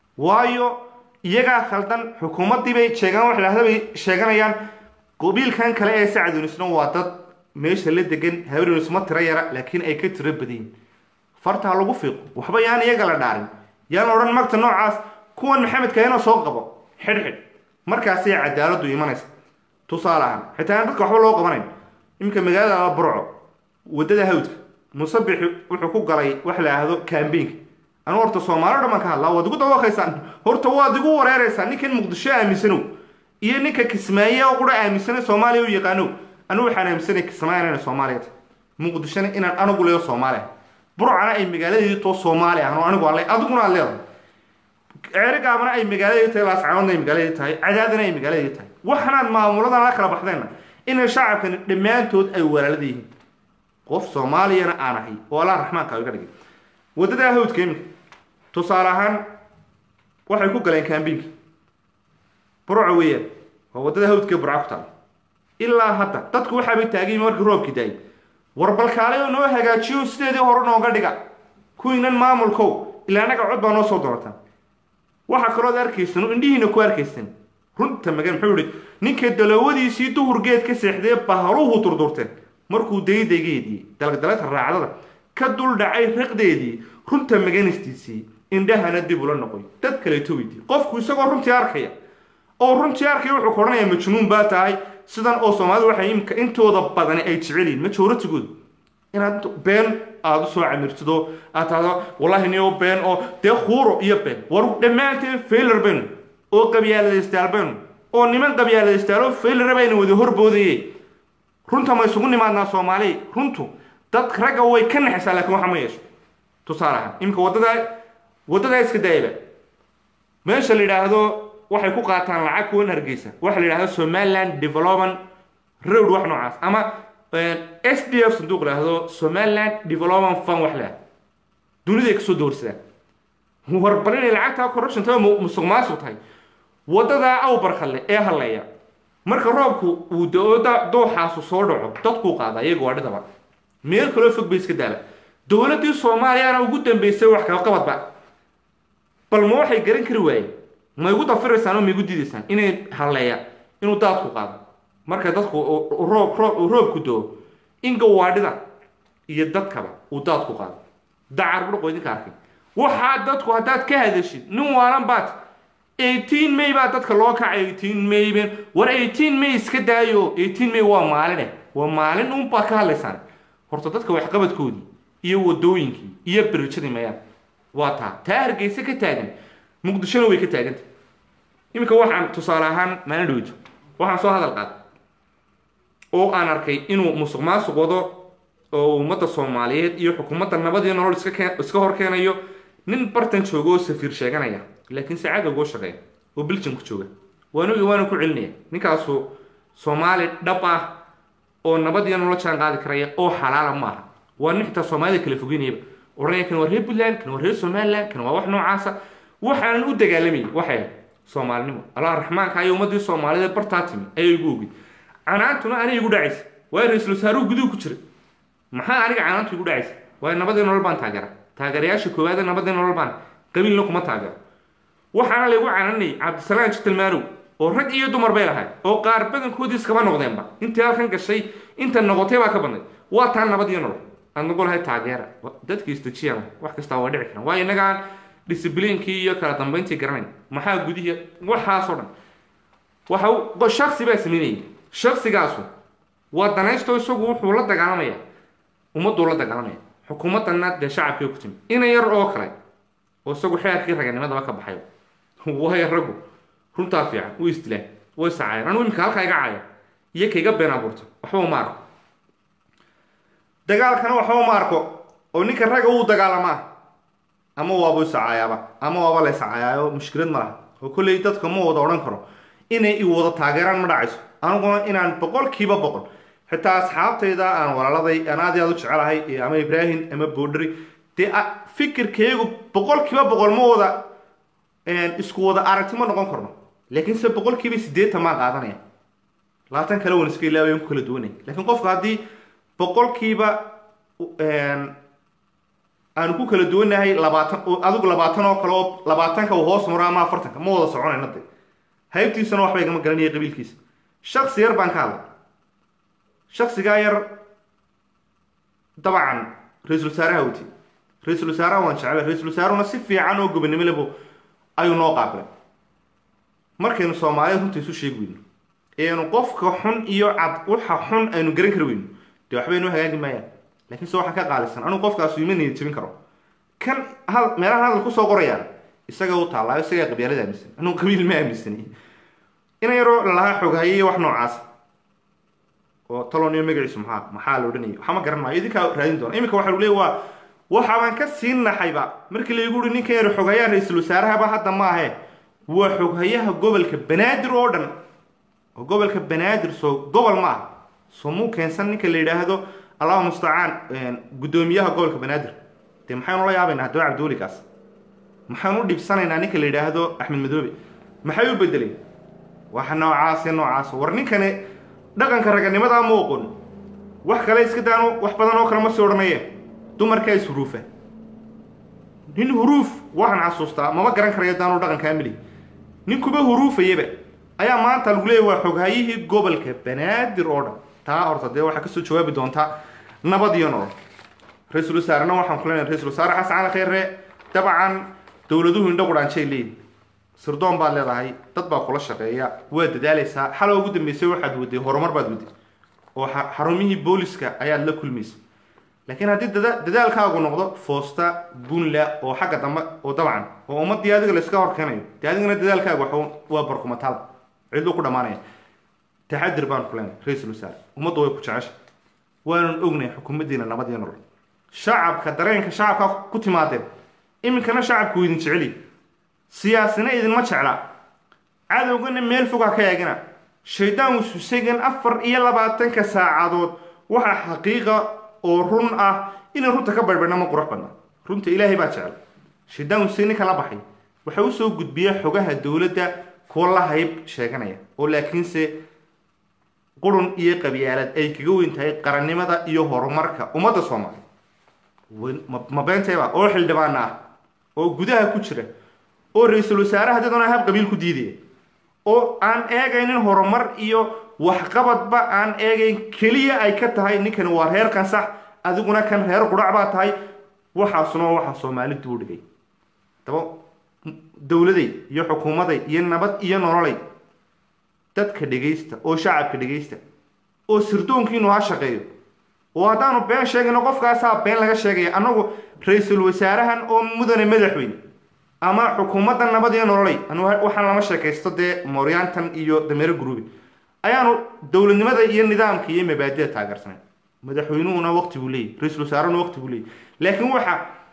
Speaker 1: waayo iyagaa khaldan xukuumaddii bay jeegaan wax lahda bay sheeganayaan qabiilkan kale ee sacdunisna waa dad meesha la degan habarinusma tiro yara laakiin ay ka tiro badayin fartaa lagu fiiqo waxba yaan iyaga la dhaarin yaan odhan magta noocaas kuwan maxamedka inoo soo qabo xidhxidh markaasay cadaaladdu imanaysa tusaale ahaan xitaa aan dadka waxba loo qabanayn iminka magaalada burco waddada hawdka musabix wuxuu ku galay wax la ahdo kambeynka anu horta soomaali dhamaan ka hadlaa waad igu dawaqaysaan horta waad igu wareeraysaa ninkan muqdisho aaminsanow iyo ninka kismaaye oo qura aaminsana soomaaliya u yaqaanow anu waxaan aaminsanay kismaayo inay soomaaliya tahay muqdishona inaan anigu leeyo soomaaliya burcana ay magaaladeedii too soomaali ahno anigu alle adiguna aad leedahay ceerigaabana ay magaaladeedii tahay laascaanoodna ay magaaladeedii tahay cadaadana ay magaaladeedii tahay waxanaad maamuladan la kala baxdeenna inay shacabkani dhammaantood ay walaalada yihiin qof soomaaliyana aan ahay oo allah raxmaanka iga dhigay waddadaa hawdka iminka tusaale ahaan waxay ku galeen kaambiinki burco weeyaan waa waddada hawdka burco ku taala ilaa hadda dadku waxaabay taagayeen markii roobkii daayay war balkaale oo noo hagaajiyo sideedii hore nooga dhiga kuwiinan maamulkow ilaa annaga cod baa noo soo doonataan waxaa kalooad arkaysan oo indhihiina ku arkaysan runta magan muxuu yiri ninka dalawadiisii duhurgeed ka seexday baharuhu durdurteen markuu deydaygeedii dalgdalada raacdada ka dul dhacay raqdeedii runta maganistiisii indhahana dib ula noqoy dad kale towidi qofku isagoo runtii arkaya oo runtii arkaya wuxuu qoranayaa majnuun baa tahay sidan oo Soomaalidu waxay imka intooda badan ay jeceliin majoritigood inaad been aad soo camirtido aad wallahi niyo been oo de khuro iyo been war dhamaanteen failure been oo qabyaalada istaalbeen oo niman qabyaalada istaalo failure been wada horboodayay runta ma isugu nimaadna Soomaali runtu dad raga way ka naxaysaa laakiin waxa ma yeesho tusaalahan imka wadada iska daayba meesha la yiraahdo waxay ku qaataan lacag kuwan Hargeysa waxa la yiraahdo Somaliland Development Road wax noocaas ama SDF صندوق له Somaliland Development Fund وحلا دون ذيك صدور سلا هو ربنا العتها corruption تبع مسقماس وتاي وده أو برخلة هلا مركب رابكو دو حاسو صورة تطبق هذا يجوا هذا طبعا ميل كله فوق بيس كده دولة الصومالية أنا وجود بيسوي حكاية قبض بقى بالموحى يقرن كروي ما يقول تفرس سنة ما يقول دي سنة إنه هلا إنه تطبق هذا marka dadku roobku doo in gawaadhida iyo dadkaba uu daadku qaado dacar buu qoydinka arkay waxa dadku hadaad ka hadashid nin waalan baad 18 May baa dadka loo kacay 18 May war 18 May iska daayo 18 May waa maalin un baa ka hadlaysan horta dadka wax qabadkoodii iyo wadooyinkii iyo birjadii mayaan waa taa Hargeysa ka taagan Muqdisho way ka taagantay imika waxaan tusaale ahaan maalin dhaweyto waxaan soo hadal qaad oo aan arkay inuu musuqmaasuq wado oo ummadda Soomaaliyeed iyo xukuumadda nabad iyo nolol iska hor keenayo nin bartan joogo safiir sheeganaya laakiin saacad ugu shaqeeyo oo biljan ku jooga waanu ku celinaya ninkaasu Soomaali dhab ah oo nabad iyo nolol jaan qaadi karaya oo xalaal ma aha waa nixta Soomaaliya kala fogeynayba oranaya kan war Puntland kan war Somaliland kan waa wax noocaas waxaan u dagaalamay waxay Soomaalinimo Allah raxmaanka ay ummadii Soomaaliyeed bartaatimi ay ugu ogid canaantuna aniga igu dhacays way ra'iisul wasaaruhu guduhu ku jiray maxaa aniga canaantu igu dhacays way nabad iyo nolol baan taageerayaasha koowaad nabad iyo nolol baan qabiilna kuma taageero waxaana lagu canaanay Cabdisalaam Jitilmaanow oo rag iyo dumar bay lahayd oo qaar badankoodii iskaba noqdeenba intii halkan gashay inta noqotay baa ka badnay waa taan nabad iyo nolol aan ugu lahayd taageera dadkii istajiyan wax kasta waa dhici karaan waa inaga discipline-kii iyo kala dambeyntii garanay maxaa gudihiya waxaas oo dhan waxa shakhsi baa sameeyay shakhsigaasu waa danaysto isagu wuxuu la dagaalamaya ummaddu la dagaalamaya xukuumadana de shacabka ku timi in yar oo kale oo isagu xeerkii raganimada ka baxay way ragu runta fiican uu istilaa way saacayaan anu imka halka iga caaya iyo kayga been abuurto waxba ma arko dagaalkana waxba ma arko oo ninka raga uu dagaalamaa ama waaba saacayaba ama waaba la saacayaayo mushkilad ma laha oo kulay dadka ma wada oran karo inay wada taageeraan ma dhacayso anuguna inaan boqolkiiba boqol xitaa asxaabtayda aan walaaladay aan aad u jecelahay ama Ibrahim ama Boodri de fikirkeegu boqolkiiba boqol ma wada isku wada aragti ma noqon karno laakiin se boqolkiiba 80 ma qaadanaya laatan kale wan iska ilaaween ku kala duwanay laakiin qofka hadii boqolkiiba aan ku kala duwanahay 20 adigu 20 oo kale oo 20 ka hoos maro ama 40 ma wada soconayna haybtiisana waxba igama garanayay qabiilkiisa shakhsi yar baan ka hadlay shakhsiga yar dabcan ra'iisul wasaaraha waan jeclay ra'iisul wasaaruna si fiican oo gobonimo leh ayuu noo qaabilay markaynu Soomaaliyeed runtii isu sheegayno eenu qofka xun iyo cad waxa xun aynu garan karweyno de waxba inuu hagaagi maayaan laakiin soo waxa ka qaalisan anu qofkaas yimaanay jabin karo kan meelaha hadal ku soo qorayaan isaga uu taalaa isaga qabyaalada aaminsan anu qabiil ma aaminsan ina yaro la xogaayay wax noocaas oo taloniyo magaciisu maxaa loo dhanay waxa ma garan maayo idinka raadin doona imika waxa uu leeyahay waxa aan ka siinaxayba markii la igu ninka yar xogaayay ra'iisul wasaaraha ba hadda ma ahe waa xogayaha gobolka Banaadir oo dhan oo gobolka Banaadir soo gobol ma soo mu keensan ninka la yiraahdo Allah musta'an gudoomiyaha gobolka Banaadir de maxaan la yaabaynaa Cabdi Abduulikaas maxaan u dhibsanaynaa ninka la yiraahdo Axmed Madoobe maxay u bedelay waxa noocaas war ninkane dhaqanka raganimada ma oqon wax kale iska daano wax badan oo kale ma soo oranaye dumarka is huruufa nin huruuf waxaan xasuustaa ma garan karayo daano dhaqanka amili ninkuba huruufayba ayaa maanta lagu leeyahay waa xoghayihii gobolka banaadir oo dhan taa horta dee waxaa kasoo jawaabi doontaa nabad iyo nolol ra-iisul wasaarena waxaan ku leenahay ra-iisul wasaare xasan cali khayre dabcan dowladuhu indho qudhaanshay leeyihin sirdoon baad leedahay dad baa kula shaqeeya waa dadaalaysaa xala ugu dambeysay waxaad waday horumar baad waday oo xarumihii booliska ayaad la kulmaysay laakiin haddii dadaalkaagu noqdo foosta gunla oo xagga dambe oo dabcan oo ummadii adiga la iska horkeenayo dee adigana dadaalkaagu waa barkumataal cidlo ku dhammaanaya taxadir baan ku leenahay ra-iisul wasaare ummaddu way ku jecesha waanan ognahay xukuumaddiina nabad iyo nolol shacabka dareenka shacabka ku timaadeen iminkana shacabku idin jeceli siyaasina idinma jecla cadowgana meel fogaa ka eegina shaydaan wasuusagan 24 saacadood waxaa xaqiiqa oo run ah inay runta ka barbadhna ma qurux badna runta ilaahay baa jecel shaydaan wasuusagan kala baxay waxa uu soo gudbiyaa xogaha dowladda kuwa la hayb sheeganaya oo laakiinse qurun iyo qabyaalad ay kaga weyn tahay qarannimada iyo horumarka ummadda Soomaaliyeed ma beentayba oo xildhibaan ah oo gudaha ku jira oo ra-iisul wasaaraha dadana hab qabiil ku diiday oo aan eegaynin horumar iyo waxqabadba aan eegayn kaliya ay ka tahay ninkan waa reer qansax adiguna kan reer qurac baa tahay waxaasuna waxa Soomaalidu u dhigay tabo dowladay iyo xukuumaday iyo nabad iyo nololay dadka dhageysta oo shacabka dhageysta oo sirdoonkiinu ha shaqeeyo oo haddaanu been sheegayno qofkaasaa been laga sheegaya annagu ra-iisul wasaarahan oo mudane madaxweyne ama xukuumadda nabad iyo nololay waxaan lama sheekaysto dee mooryaantan iyo dameero guruubi ayaanu dowladnimada iyo nidaamka iyo mabaadida taageersanay madaxweynuhuna waqti buu leeyahy ra-iisul wasaarahuna waqti buu leeyahy laakiin waxa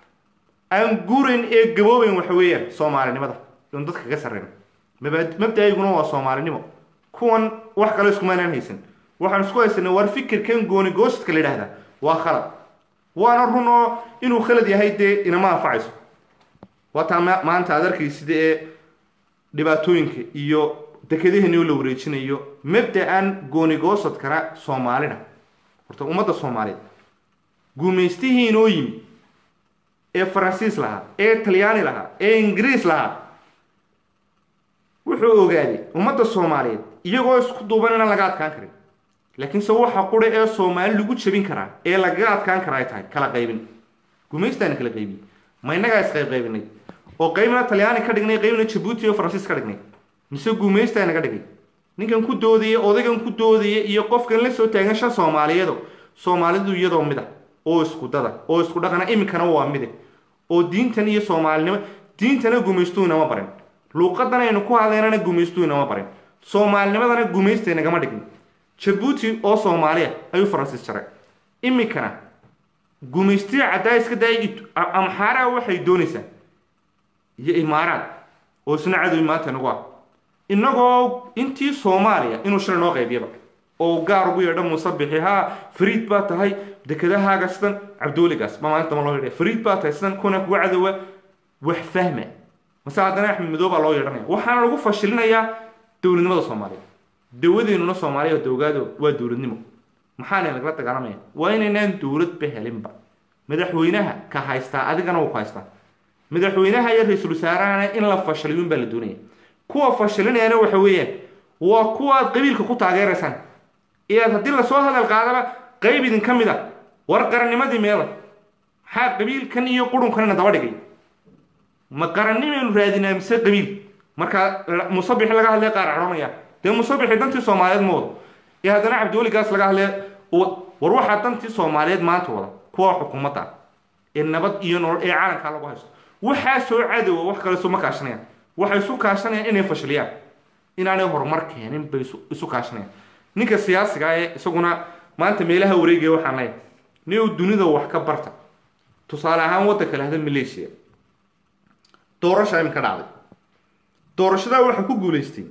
Speaker 1: aan guurayn ee gaboobayn waxa weeyaan soomaalinimada oon dadka kaga sarreyn mabda-ayguna waa soomaalinimo kuwan wax kale iskumaanaan haysan waxaan isku haysanay war fikirkan gooni goosadka la yidhaahdaa waa khalad waana run oo inuu khalad yahay dee inama anfacayso waataa maanta aad arkaysid ee dhibaatooyinka iyo dekedahani oo la wareejinayo mabda-an gooni goosadkana soomaalina horta ummadda Soomaaliyeed guumaystihii inoo yimi ee faransiis lahaa ee talyaani lahaa ee ingiriis lahaa wuxuu ogaaday ummadda Soomaaliyeed iyagoo isku duuban inaan laga adkaan karin laakiinse waxa qura ee Soomaali lagu jabin karaa ee laga adkaan karaa ay tahay kala qaybin guumaystaan kala qaybin ma inaga is qaybinay oo qaybna talyaani ka dhignay qaybna Djibouti iyo Faransiis ka dhignay mise guumaystaan naga dhigay ninkan ku doodayay odaygan ku doodayay iyo qofkan la soo taagan shan Soomaalidu iyadoo mid ah oo isku dada oo isku dhaqana iminkana waa mid oo diintan iyo Soomaalinimo diintana guumaystuuna ma barin luuqadana aynu ku hadlaynana guumaystuuna ma barin Soomaalinimadana guumaystayna gama dhigin Djibouti oo Soomaaliya ayuu Faransiis jaray iminkana guumaystiga cadaa iska day amxaara waxay doonaysaa iyo imaaraad oo isna cadow maanta nagu ah inagoo intii Soomaaliya inuu shir noo qaybiyaba oo gaar ugu yeedho musabixi ha fariid baa tahay dekedahaaga sidan cabduuligaas ma maanta ma loo yeedhay fariid baa tahay sidan kuna kuwa cadowa wax fahma masaadana Axmed Madow baa loo yeedhanaya waxaana lagu fashilinayaa dowladnimada Soomaaliya dawadeennuna Soomaaliya dowgaado waa dowladnimo maxaana laga dagaalamaya waa inaan dowlad behelinba madaxweynaha ka haysta adigana uu haysta madaxweynaha iyo ra-iisul wasaaraha in la fashiliyo baa la doonaya kuwa fashilinayna waxa weeyaan waa kuwa qabiilka ku taageeraysan ee hadii la soo hadal qaadaba qayb idin kamid ah war qarannimadii meela maxaa qabiilkan iyo qurunkan daba dhigay ma qarannimadu raadinaa mise qabiil marka musabix laga hadlay qaar caronaya dee musabix dantii Soomaaliyeed moodo ee hadana cabduuligaas laga hadlay war waxa dantii Soomaaliyeed maanta wada kuwa xukuumadda ee nabad iyo nolol ee caalamka lagu haysto waxa soo cadow wax kale soo ma kaashanayaan waxay isu kaashanayaan inay fashiliyaan inaanay horumar keenin bay isu kaashanayaan ninka siyaasiga ah isaguna maanta meelaha wareegay waxaan leeyahay niyo dunida wax ka barta tusaale ahaan waddanka lahada Malaysia doorasho ay ka dhacday doorashada waxa ku guuleystay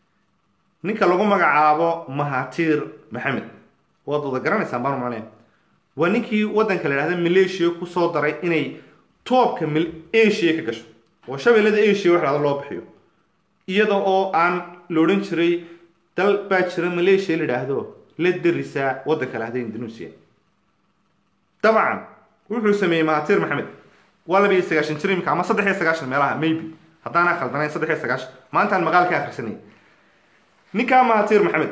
Speaker 1: ninka lagu magacaabo Mahathir Mohamad wadada garanaysan baan macnaheeyo waa ninkii waddanka lahada Malaysia ku soo daray inay toobka Asia ka gasho oo shabeellada Asia wax loo bixiyo iyadoo oo aan looran jiray dal baa jira Malaysia la yiraahdo la dirisa waddanka lahada Indonesia طبعا wuxuu sameeyay Mahathir Mohamad waa 29 jir imka ama 93 meelaha maybe hadana khaldanayn 93 maanta aan maqaalka akhrisanay ninkaa mahatir maxamed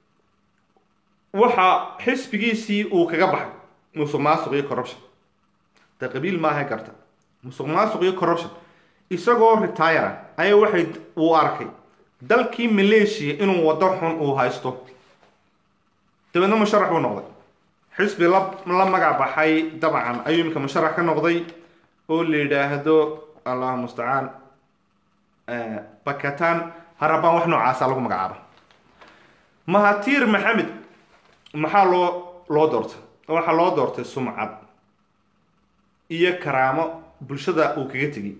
Speaker 1: waxa xisbigiisii uu kaga baxay musuq maasuq iyo corruption ta qabiil maaha garta musuq maasuq iyo corruption isagoo retire ayaa waxay uu arkay dalkii Malaysia inuu wado xun uu haysto dabadna musharax uu noqday xisbi la magac baxay dabcan ayuu imka musharax ka noqday oo la yiraahdo Allah musta'an Pakistan haraban wax noocaas lagu magacaabo mahatir maxamed maxaa loo doortay waxa loo doortay sumcad iyo karaamo bulshada uu kaga tagay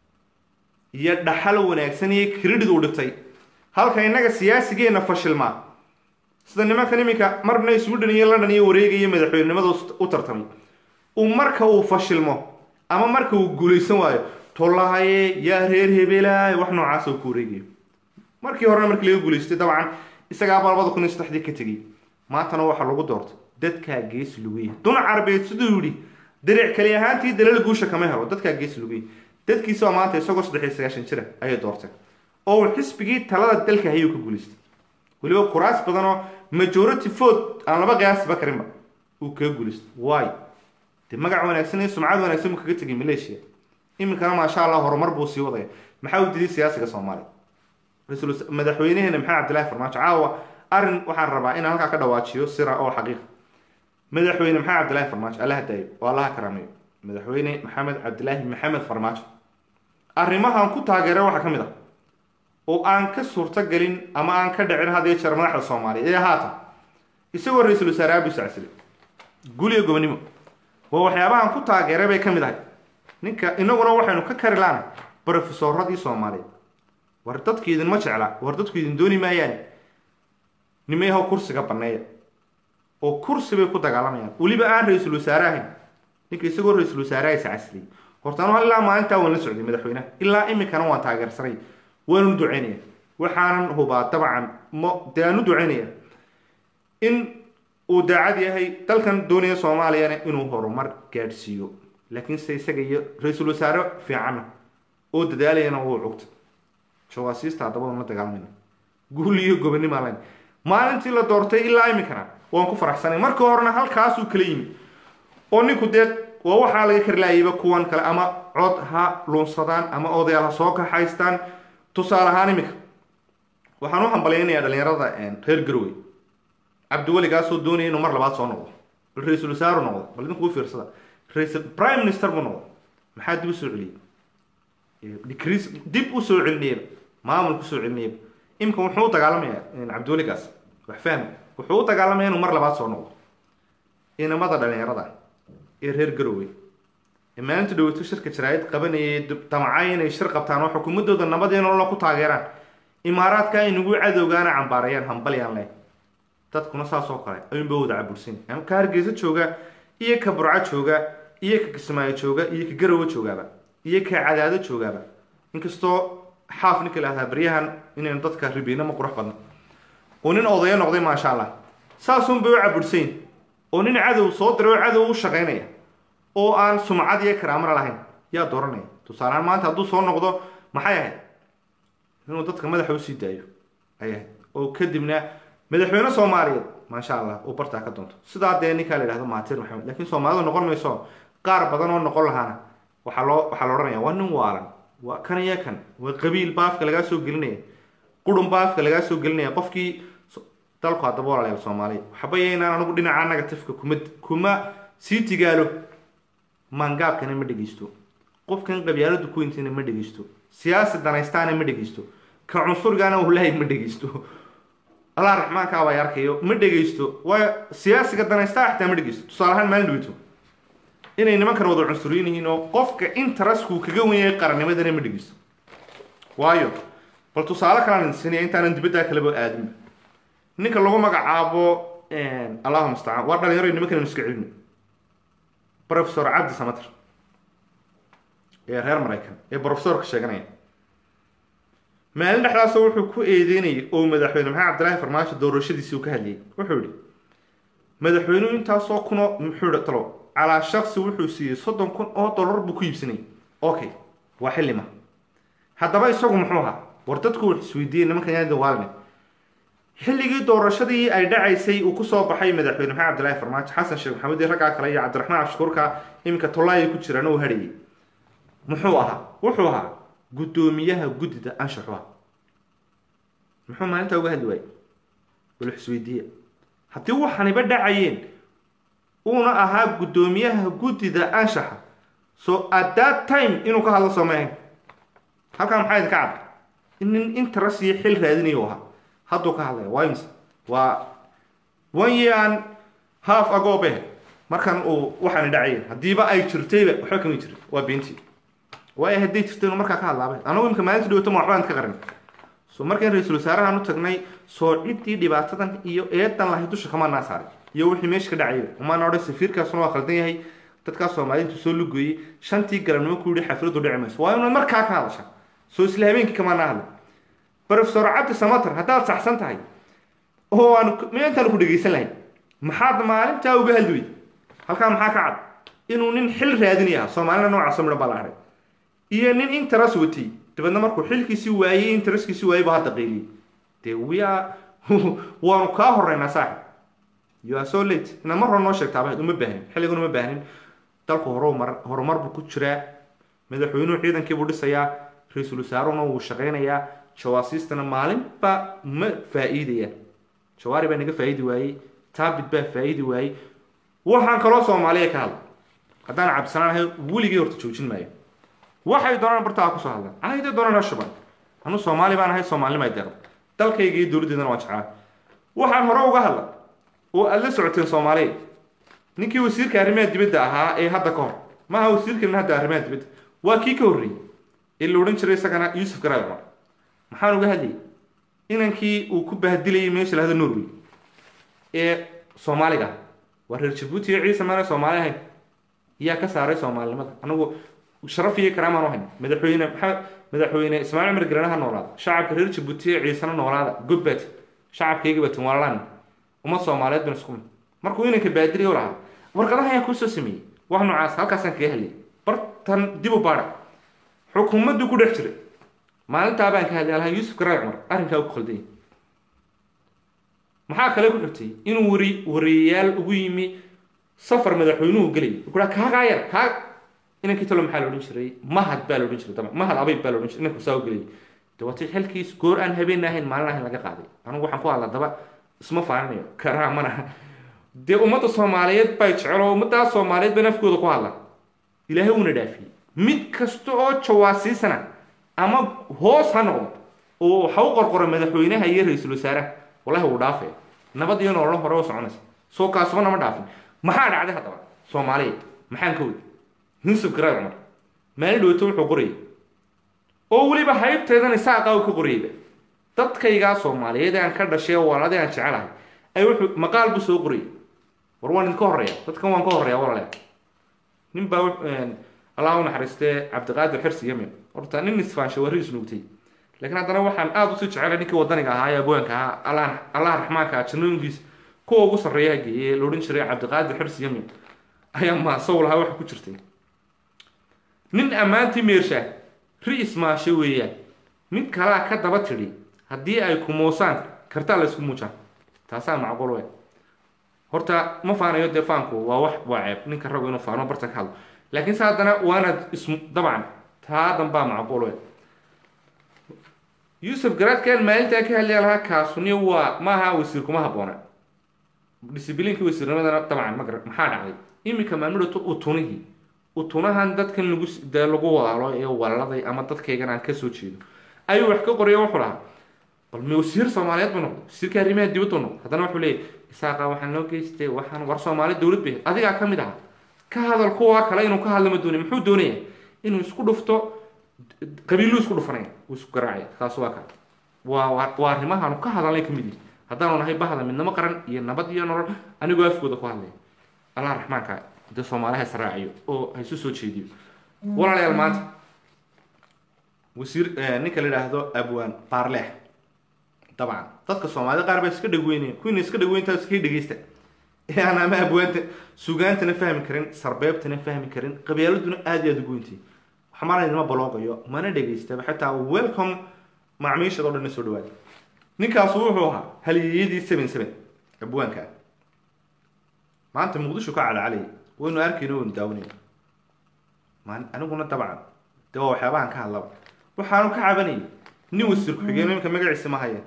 Speaker 1: iyo dhaxal wanaagsan iyo credit uu dhigtay halka inaga siyaasigeena fashilma sida nimanka niminka marna isugu dhaniyay London iyo wareegaya madaxweynenimada u tartamay marka uu fashilmo ama marka uu guuleysan waayo tolahaye yaa reer hebelay wax noocaas oo ku wareegay markii hore markii laga guuleystay dabcan isaga balbada 2003 ka tagay maantana waxa lagu doortay dadka gees lugay dun carbeed sidoo yiri dariic kaliya ahaantii dalal guusha kama helo dadka gees lugay dadkiisa maanta isagoo 39 jira ayay doortay oo xisbigii talada dalka hayuu ka guuleystay waliba kuraas badan oo majority vote aan laba qiyaas ba karinba uu ka guuleystay way de magac wanaagsan iyo sumcad wanaagsan kaga tagay Malaysia imikana ma sha Allah horumar buu sii waday maxaa uu dilay siyaasiga Soomaaliya rasuul madaxweynaheena maxaa Cabdullaahi Farmaajo caawa arin waxaan rabaa in halka ka dhawaajiyo sira oo xaqiiq madaxweyne maxaa Cabdullaahi Farmaajo Allah hadayo wallahi karaamayo madaxweyne Maxamed Cabdullaahi Maxamed Farmaajo arrimahan ku taageeray waxa kamid ah oo aan ka suurta galin ama aan ka dhicin hadii jeer madaxda Soomaaliya ee haata isagoo ra'iisul wasaare Abu Sacid guliyo gobonimo waxyaabahan ku taageeray bay kamid ahay ninka inaguna waxaanu ka kari laana professoradii Soomaaliya war dadkeedin ma jecla war dadkeedin dooni maayaan nimeeyaha kursiga baneeya oo kursi bay ku dagaalamayaan waliba aan ra'iisul wasaare ahayn ninka isagoo ra'iisul wasaare Sacid hortaan ilaa maalinta waan la socday madaxweynaha ilaa imikana waan taageersanay waan duceynaya waxaan hubaa dabcan ma daanu duceynaya in uu daacad yahay dalkan doonaya Soomaaliya inuu horumar gaarsiiyo laakiin isaga iyo ra'iisul wasaare fiican oo dadaalayna uu cugta jawaasiista dabada ma dagaalmayna guuliyo gobonimo laan maalintii la doortay ilaa imikana waan ku faraxsanay markii horena halkaas uu kala yimid oo ninku deed waa waxa laga karlaayay kuwan kale ama cod ha lunsadaan ama odayaal soo ka haystaan tusaale ahaan imika waxaan u hambaleynayaa dhalinyarada reer Garowe Cabdiwali gaasoo doonayay inuu mar labaad soo noqdo ra'iisul wasaare noqdo bal idinku fiirsada ra'iisul prime minister buu noqdo maxaa dib u soo celiyay decrease dib u soo celinay maamulku soo celinay imka wuxuu dagaalamayaa Cabdiwali gaas wax faham wuxuu dagaalamayaa inuu mar labaad soo noqdo inamada dhalinyarada ee reer Garowe maalinta dhawaato shirka jaraa'id qabanayay damacay inay shir qabtaan oo xukuumadooda nabadeena loo ku taageeraan imaaraadka ay nagu cadowgaana cambaarayaan hambalyaan leh dadkuna saas oo kale ayuu bawda cabursin ama ka Hargeysa jooga iyo ka Burco jooga iyo ka Kismaayo jooga iyo ka Garowe joogaaba iyo ka Cadaado joogaaba inkastoo xaafni kala ahaa bariyahan inay dadka ribeena ma qurux badan oo nin odaya noqday ma sha Allah saasun buu cabursin oo nin cadow soo diray cadow u shaqeynaya oo aan sumcad iyo karaamo lahayn yaa dooranay tusaale maanta haduu soo noqdo maxay ahayd inuu dadka madaxa u sii daayo ayay oo kadibna madaxweyne Soomaaliyeed ma sha Allah oo barta ka doonto sida ninka la yiraahdo Mahatir Maxamed laakiin Soomaalidu noqon mayso qaar badan oo noqon lahaana waxa loo oranayaa waa nin waalan waa kan iyo kan waa qabiil baafka laga soo gelinaya qudun baafka laga soo gelinaya qofkii dalku hadaba walaalayaal Soomaaliya waxba yeena anagu dhinaca negative-ka kuma sii tigaalo mangaabkana ma dhageysto qofkan qabyaaladu ku intina ma dhageysto siyaasadda danaystaana ma dhageysto ka cunsurgaana uu leeyahay ma dhageysto Allah raxmaanka waa yarkayo ma dhageysto waa siyaasiga danaystaa xitaa ma dhageysto tusaale ahaan maalin dhawito inay nimankan wada cunsuriin yihiin oo qofka interest-ku kaga weyn yahay qarannimadana ma dhageysto waayo bal tusaale kale aan sinay intaan dibadda kale boo aadin ninka lagu magacaabo Allah musta'an waa dhalinyaro nimankan iska cilmi professor Abdi Samatar ee reer Mareykan ee professorka sheeganaya maalin dhaxdaas wuxuu ku eedeynay oo madaxweyne Maxamed Cabdullaahi Farmaajo doorashadiisii uu ka hadlayay wuxuu yiri madaxweynuhu intaas oo kuno muxuu talo ala shakhsi wuxuu siiyay $30,000 buu ku iibsanay okay waa xilima haddaba isagu muxuu ahaa war dadku wax isweydiiyeen nimankan yaada waalme xilligii doorashadii ay dhacaysay uu kusoo baxay madaxweyne maxamed cabdilaahi farmaajo xasan sheekh maxamuud iyo raggaa kale iyo cabdiraxmaan cabshukuurka iminka tolaaya ku jiraan uu hadhayay muxuu ahaa wuxuu ahaa guddoomiyaha guddida anshaxuha muxuu maalintaa uga hadli waayey wal isweydiiya haddii waxaaniba dhacayeen uuna ahaa guddoomiyaha guddida anshaxa so at that time inuu ka hadlo soomayn halkaa maxaa idinka cad in interest iyo xil raadinayo ahaa hadduu ka hadlaya waa imse waa 1 year and half ago be markan uu waxaani dhacayeen haddiiba ay jirtayba waxba kama jirin waa beentii waayo hadday jirtay inuu markaa ka hadlaabay anagu imka maalinta dhawata ma waxbaan ka qarin so markaan ra-iisul wasaarahan u tagnay soo ciddii dhibaatadan iyo eedan lahay dusha kama naa saaray iyo wixii meesha ka dhacayba umaana odhay safiirkaasuna waa khaldan yahay dadkaas soomaaliintu soo lugoyey 5tii galabnimo ku yidhi xafladu dhici mayso waa inuu markaa ka hadasha soo isla habeenkii kama naa hadlay professor cabdi samatar haddaad saxsan tahay oo aan intaan ku dhegaysan lahayn maxaad maalintaa uga hadli weyday halkaa maxaa ka cad inuu nin xil raadinaya soomaalina noocaasoo midhan baa la haray iyo nin interest watay dabeedna markuu xilkiisii waayey interestkiisii waayey baa hadda qayliyey dee waanu kaa horeynaa saaxib you are so late inaad mar hore noo sheegtaaba uma baahnin xilligan uma baahnin dalku horumar buu ku jiraa madaxweynuhu ciidankii buu dhisayaa ra-iisul wasaaruna wuu shaqaynayaa jawaasiistana maalinba ma faa'iidayaan jawaari baa naga faa'iidi waayey taabit baa faa'iidi waayey waxaan kaloo soomaaliya ka hadla haddaan cabdisanaanahay weligii horta joojin maayo waxay doonaan bartaa kusoo hadlaan anagda doonaan shaban anu soomaali baan ahay soomaalinima deeqda dalkayga iyo dowladdeedana waan jeclaa waxaan hore uga hadla oo aad la socoteen soomaaliya ninkii wasiirka arrimaha dibadda ahaa ee hadda ka hor maaha wasiirkan hadda arrimaha dibadda waa kii ka horreeyey ee la odhan jiray isagana yuusuf garaad cumar maxaan uga hadlayay inankii uu ku bahdilayay meesha lahada norway ee soomaaliga waa reer jabuuti iyo ciise maana soomaali ahayn iyaa ka saaray soomaalinimada anagu sharaf iyo karaamaan u hayn madaxweyne ismaaciil cumar gelana ha noolaada shacabka reer jabuuti iyo ciisena noolaada godbaad shacabkayga batin waalaan ummad soomaaliyeed ban isku mid markuu inanka baadiliyo lahaa warqadaha ayaa kusoo sameeyey wax noocaas halkaasaan kaga hadlayay bartan dib u baadha xukuumaddu ku dhex jiray maalintaa baan ka hadlay alhaan yuusuf garaad cumar arrinkaa u ku khaldanyay maxaa kale ku xigtay inuu wariyayaal ugu yimi safar madaxweynuhu gelayay wuxuu kaagaa yar kaa inankii talo maxaa la odhan jiray mahad baa la odhan jiray dama mahad abayb baa la odhan jiray inanku saa u gelayay dawatii xilkiis goor aan habeen ahayn maalin ahayn laga qaaday anigu waxaan ku hadlaa daba isma faaninayo karaamana dee ummadda soomaaliyeed bay jecel oo ummaddaa soomaaliyeed bay nafkooda ku hadlaan ilaahay uuna dhaafiyey mid kasta oo jawaasiisana ama hoos ha noqdo oo waxa u qorqora madaxweynaha iyo ra-iisul wasaaraha wallahi wuu dhaafaya nabad iyo nolol hore u soconaysa soo kaasuba nama dhaafin maxaa dhacday haddaba soomaaliyeed maxaan ka wadi yuusuf garaad cumar maalin dhowto wuxuu qorayay oo weliba haybteedana saaqa uu ka qorayayba dadkaygaa soomaaliyeed aan ka dhashay oo walaalada aan jecelahay ay wuxuu maqaal buu soo qorayay war waan idinka horreeya dadkan waan ka horreeya walaale nin baa allah u naxariistee cabdiqaadir xirsi yemen horta nin isfaansha waa riis nuugtay laakiin haddana waxaan aada usii jecelay ninkii wadaniga ahaa ee abwaanka ahaa allah raxmaanka ah jannooyinkiisa kuwa ugu sarreeyaa geeyey la odhan jiray cabdiqaadir xirsi yemen ayaa maasow lahaa waxa ku jirtay nin ammaantii meershaa ri-is maashe weeyaan mid kalaa ka daba tidhi haddii ay kumoosaan kartaa la isku muujaan taasaa macquul we horta ma faanayo dee faanku waa wax waa ceeb ninka ragu inuu faano barta ka hadlo laakiin se haddana waanaad dabcan taa danbaa macquul we yuusuf garaadkan maalintaa ka hadlaya lahaa kaasuni waa maaha wasiir kuma habboona discibliinkii wasiirnimadana dabcan ma garan maxaa dhacday iminka maamudhato utunahan dadkan lagu walaalo ee walaaladay ama dadkaygan aan kasoo jeedo ayuu wax ka qoraya wuxuu lahaa bal ma wasiir soomaaliyeed buu noqdo wasiirka arrimaha dibaddu noqdo haddana wuxuu leeyahy isaaqa waxaan loo geystay waxaan war soomaali dowlad bay adigaa ka mid aha ka hadal kuwa kale inuu ka hadlo ma doonay muxuu doonaya inuu isku dhufto qabiiluu isku dhufanaya uu isku garaacaya kaas waa kaa waa arrimahaanu ka hadalnay ka mid yihi haddaanu nahay bahda midnimo qaran iyo nabad iyo nolol anigoo afkooda ku hadlaya allah raxmaanka dee soomaaliha israaciyo oo haysu soo jeediyo walaalayaal maanta wasiir ninka la yidhaahdo abwaan baarleex dabcan dadka soomaalida qaar baa iska dhagweynaya kuwiina iska dhagweyntaa iska dhegeysta aan ama abwaanta sugaantana fahmi karin sarbeebtana fahmi karin qabyaaladuna aada iyo aada ugu weyntay waxmaana idima baloogayo mana dhegeystaba xataa welcome macmiishad oo dhan soo dhawaada ninkaasu wuxuu ahaa haliyeyadii 77 abwaanka maanta muqdisho ka calacalay waynu arkayno waynu daawanayno aniguna dabcan dee waa waxyaabahan ka hadlaba waxaanu ka cabanayay nin wasiir ku-xigeen iminka magaciisa ma haya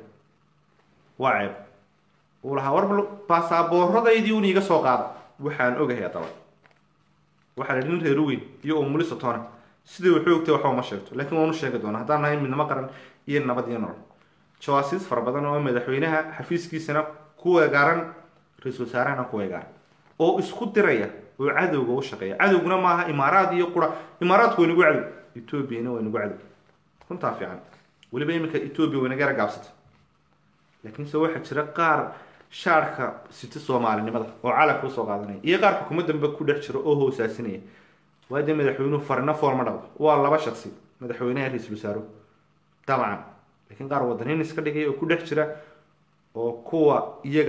Speaker 1: waa ceeb uu lahaa war baasaabooradaydii un iga soo qaada waxaan ogahay haddaba waxaa la nin reer weyn iyo umulisa toona sidii wuxuu ogtay waxba ma sheegto laakiin waanu sheegi doonaa haddaan nahay midnimo qaran iyo nabad iyo nolol jawaasiis fara badan oo madaxweynaha xafiiskiisana ku weegaaran ra-iisul wasaarahana ku weegaaran oo isku diraya oo cadowga u shaqeeya cadowguna maaha imaaraad iyo qura imaaraadku way nagu cadow etoobiyana way nagu cadow runtaa fiican weliba iminka etoobiya way naga ragaabsatay laakiinse waxaa jira qaar shaarka sita soomaalinimada oo calanka usoo qaadanaya iyo qaar xukuumaddanba ku dhex jira oo hoosaasinaya waa dee madaxweynuhu farina fool ma dhaqdo waa laba shaksi madaxweynaha ra-iisul wasaaruhu dabcan laakiin qaar wadaniin iska dhigay oo ku dhex jira oo kuwa iyaga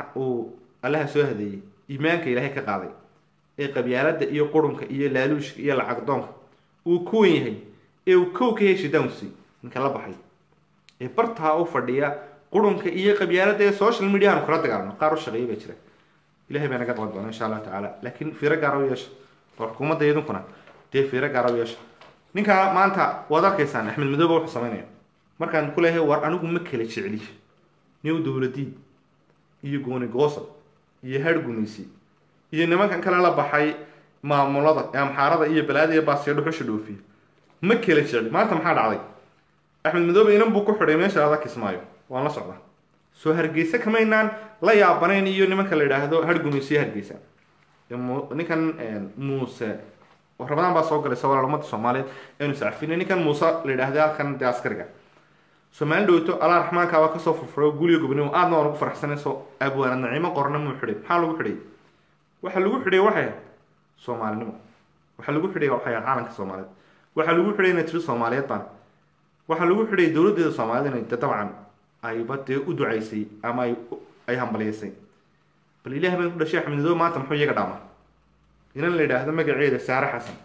Speaker 1: allaha soo hadeeyey iimaanka ilaahay ka qaaday ee qabyaalada iyo qurunka iyo laaluushka iyo lacag doonka uu ku wen yahay ee uu kow ka heshay downsi ninka la baxay ee bartaa u fadhiya qurunka iyo qabyaalada ee social media aanu kala dagaalno qaar u shaqeeya baa jira ilahay baa naga qaban doona insha allahu tacaala laakiin fiiro gaara u yeesha oo xukuumadda idinkuna dee fiiro gaara u yeesha ninkaa maanta waad arkaysaan axmed madoobe wuxuu samaynaya markaan ku leeyahay war anigu ma kala jecli new dowladiid iyo gooni goosad iyo hargumeysi iyo nimankan kale la baxay maamulada ee amxaarada iyo balaada iyo baasiyo dhuxusha dhoofiya ma kala jecli maanta maxaa dhacday axmed madoobe inan buu ku xidhay meesha adag kismaayo waan la socdaa soo hargeysa kamaynaan la yaabanayn iyo nimanka la yidhaahdo hargumeysiyo hargeysa ninkan muuse ramadaan baa soo galay sawalaal ummadda soomaaliyeed aynu sacfinay ninkan muuse la yidhaahdo halkan dee askariga soomaali dhowto allah raxmaankaaba kasoo furfuro guliyo gobonimo aadna waan ugu faraxsanayso abwaanad naciimo qorna muu xidhay maxaa lagu xidhay waxa lagu xidhay waxay soomaalinimo waxa lagu xidhay waxay caalanka soomaaliyeed waxa lagu xidhay inay tiri soomaaliyeed baan waxa lagu xidhay dowladeeda soomaaliyeed inay dabcan ayba dee u ducaysay ama ay hambaliyaysay bal ilaah baan ku dhashay axmed madoobe maanta muxuu iyaga dhaamaa inan la yidhaahdo magaceeda saare xasan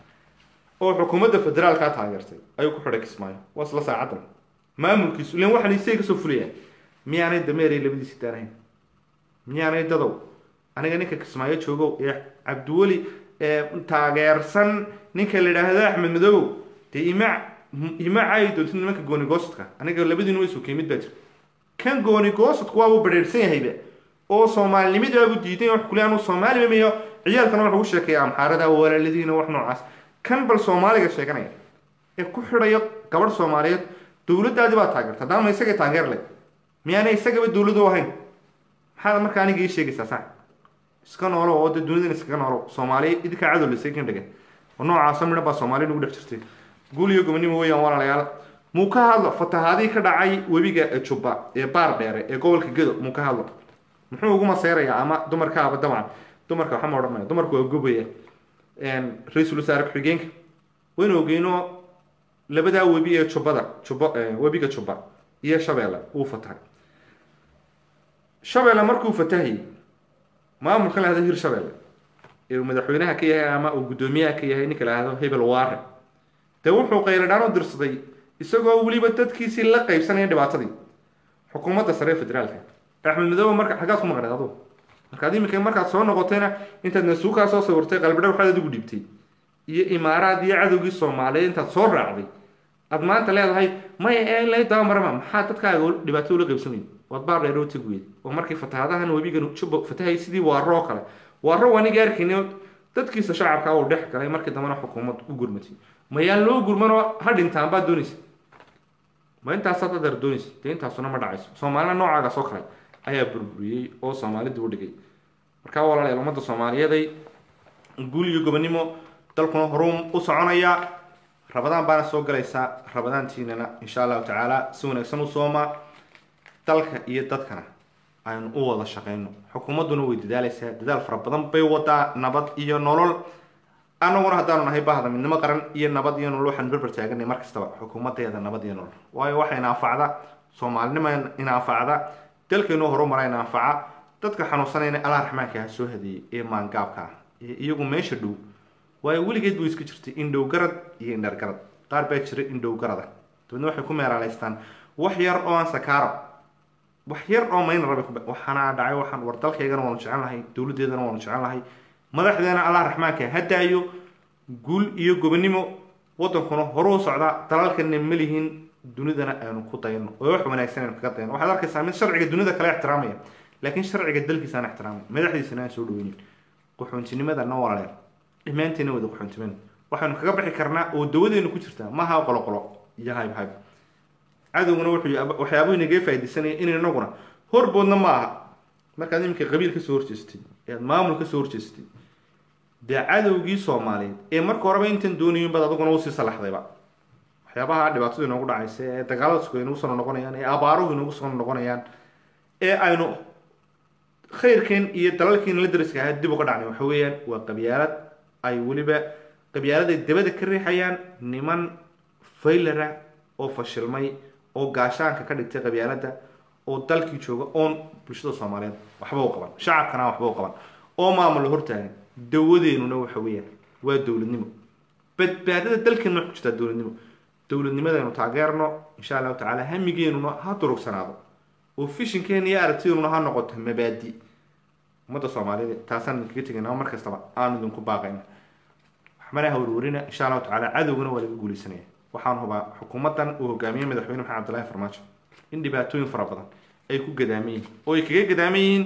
Speaker 1: oo xukuumadda federaalkaa taageertay ayuu ku xidhay kismaayo waa isla saacaddan maamulkiisu ilan waxaan isay kasoo fulayaan miyaanay dameeray labadiisi daanahayn miyaanay dadow aniga ninka kismaayo joogow ee cabdiweli ee taageersan ninka la yidhaahdo axmed madoobe dee ima caayi doonti nimanka gooni goosadka aniga labadiinu way sokey mid baa jira kan gooni goosadku waabuu badheersan yahayba oo soomaalinimadaabuu diiday wax kule anuu soomaaliba mayo ciyaalkana wuxuu u sheekeeya amxaarada walaaladiina wax noocaas kan bal soomaaliga sheeganaya ee ku xidhayo gabadh soomaaliyeed dowladdaadi baa taageerta haddaama isagay taageer leh miyaanay isagaba dowladu ahayn maxaad markaa aniga ii sheegaysaa sax iska noolo oo dee dunidan iskaga noolo soomaaliya idinkaa cadow lisay kan dhegan oo noocaasa midhan baa soomaaliya nagu dhex jirtay guuliyo gobonimo weeyaan walaalayaal muu ka hadlo fatahaadii ka dhacay webiga jubba ee baar dheere ee gobolka gedo muu ka hadlo muxuu ugu maseerayaa ama dumarkaaba dabcan dumarka waxa ma odhan maya dumarku waa gubaya ra-iisul wasaare ku-xigeenka waynu ogeyno labadaa webi ee webiga jubba iyo shabeelle uu fatahay shabeelle markuu fatahayay maamulka la hahdo hir shabeelle ee uu madaxweynaha ka yahay ama uu guddoomiyaha ka yahay ninka la hahdo hebel waare dee wuxuu qayladhaan u dirsaday isagoo weliba dadkiisii la qaybsanaya dhibaatadii xukuumadda sare ee federaalka axmed madoobe marka xaggaad ku maqneed adugu markaad iminka markaad soo noqotayna intaad nasuukaa soo sawirtay qalbidha waxaad adigu dhiibtay iyo imaaraad iyo cadowgii soomaaliyeed intaad soo raacday aad maanta leedahay maya ee la dabamarama maxaa dadkaaga dhibaato ula qaybsamayn waad baar dheer oo tag weyd oo markii fatahaadahan webigan jubba fatahay sidii waaro oo kale waaro aniga arkayna dadkiisa shacabka uu dhex galay markii dambena xukuumad u gurmatay mayaan loo gurmanoo ha dhintaan baad doonaysa ma intaasaad adeer doonaysa dee intaasuna ma dhacayso soomaalina noocaagaas oo kale ayaa burburiyey oo soomaalida u dhigay markaa walaalayaal ummadda soomaaliyeeday guul iyo gobonimo dalkuna horuu u soconaya rabadaan baana soo galaysaa rabadaantiinana insha allahu tacaala si wanaagsan u sooma dalka iyo dadkana aynu u wada shaqeyno xukuumadduna way dadaalaysaa dadaal fara badan bay wadaa nabad iyo nolol anaguna haddaanu nahay bahda midnimo qaran iyo nabad iyo nolol waxaan berber taaganay mar kastaba xukuumadeeda nabad iyo nolol waayo waxay naanfacda soomaalinima inaanfacda dalkeenu horumara inaanfaca dadka xanuunsanayna allah raxmaanka ha soo hadeeyey ee maangaabka ah ee iyagu meesha dhow waayo weligeed buu iska jirtay indhow garad iyo indhar garad qaar baa jira indhow garada dabeedna waxay ku meeraaleystaan wax yar oo aan sakaaro wax yar oo mayn rabi waxaana dhacay waxaan war dalkaygana waanu jecel lahay dowladeedana waanu jecel lahay madaxdeena allah raxmaanka hadaayo guul iyo gobonimo wadankuna horu socda dalalkana ma lihin dunidana aanu ku dayno oo wax wanaagsan aanu kaga dayno waxaad arkaysaa mid sharciga dunida kale ixtiraamaya laakiin sharciga dalkiisa aan ixtiraamay madaxdiisana aan soo dhaweynin qaxoontinimada walaaleer dhimaanteena wada qaxoontimen waxaanu kaga bixi karnaa oo dawadeenu ku jirtaa maaha qoloqolo iyo hayb cadowguna waxyaabo inaga faa'iideysanaya in inaguna horboodna ma aha markaad iminka qabiil ka soo horjeestay ee maamul ka soo horjeestay dee cadowgii Soomaaliyeed ee marka horeba intan doonayeen bad aduguna u sii salaxdayba waxyaabaha dhibaatadu inoogu dhacaysa ee dagaalada isku inuu soo noqonayaan ee abaaruhu inoogu soo noqonayaan ee aynu khayrkeen iyo dalalkeen la dariska ah dib uga dhacnay waxa weeyaan waa qabyaalad ay waliba qabyaalada dibadda ka riixayaan niman failura oo fashilmay oo gaashaanka ka dhigtay qabyaalada oo dalkii jooga oo bulshada Soomaaliyeed waxba u qaban shacabkana waxba u qaban oo maamul hortaagan dawadeenuna waxa weeyaan waa dawladnimo badbaadada dalkeena ku jirta dawladnimadana taageerno insha Allah taala hamigeenuna ha durugsanaado oo fishinkeena iyo aragtiduna ha noqoto mabaadi umada Soomaaliyeed taasan kaga tagaynaa mar kastaba aan idinku baaqayna waxmana hawrwarina insha Allah taala cadowguna waa laga guuleysanaya waxaan hubaa xukuumadan uu hogaamiye madaxweyne Maxamed Cabdullaahi Farmaajo in dhibaatooyin fara badan ay ku gadaameen oo ay kaga gadaameen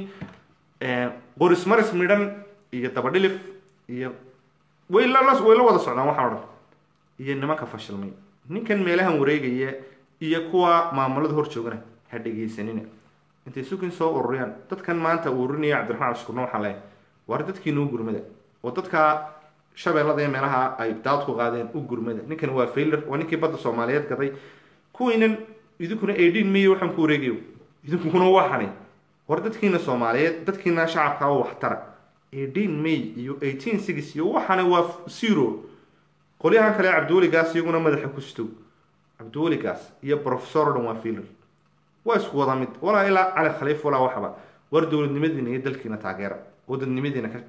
Speaker 1: qoris maris midhan iyo dabadhilif iyo way la wada socdaan waxa oran iyo nimanka fashilmay ninkan meelahan wareegaya iyo kuwa maamulada hor joogana ha dhageysanina intay suuqin soo ururiyaan dadkan maanta ururinaya Cabdiraxmaan Cabshukurna waxa leeyahay war dadkii noo gurmada oo dadka shabeellada meelaha ay daad ku qaadeen u gurmada ninkan waa failure waa ninkii badda Soomaaliyeed gaday kuwiinan idinkuna 18 May waxaan ku wareegayo idinkuna waxani war dadkiina Soomaaliyeed dadkiina shacabka wax tara 18 May iyo 18/6 iyo waxana waa zero qoliyahan kale Cabduwali Gaas iyaguna madaxa ku sito Cabduwali Gaas iyo professor dhan waa failure waa isku wada mid wala ila Cali Khaliif wala waxba war dawladnimadiina iyo dalkiina taageera wadannimadiina ka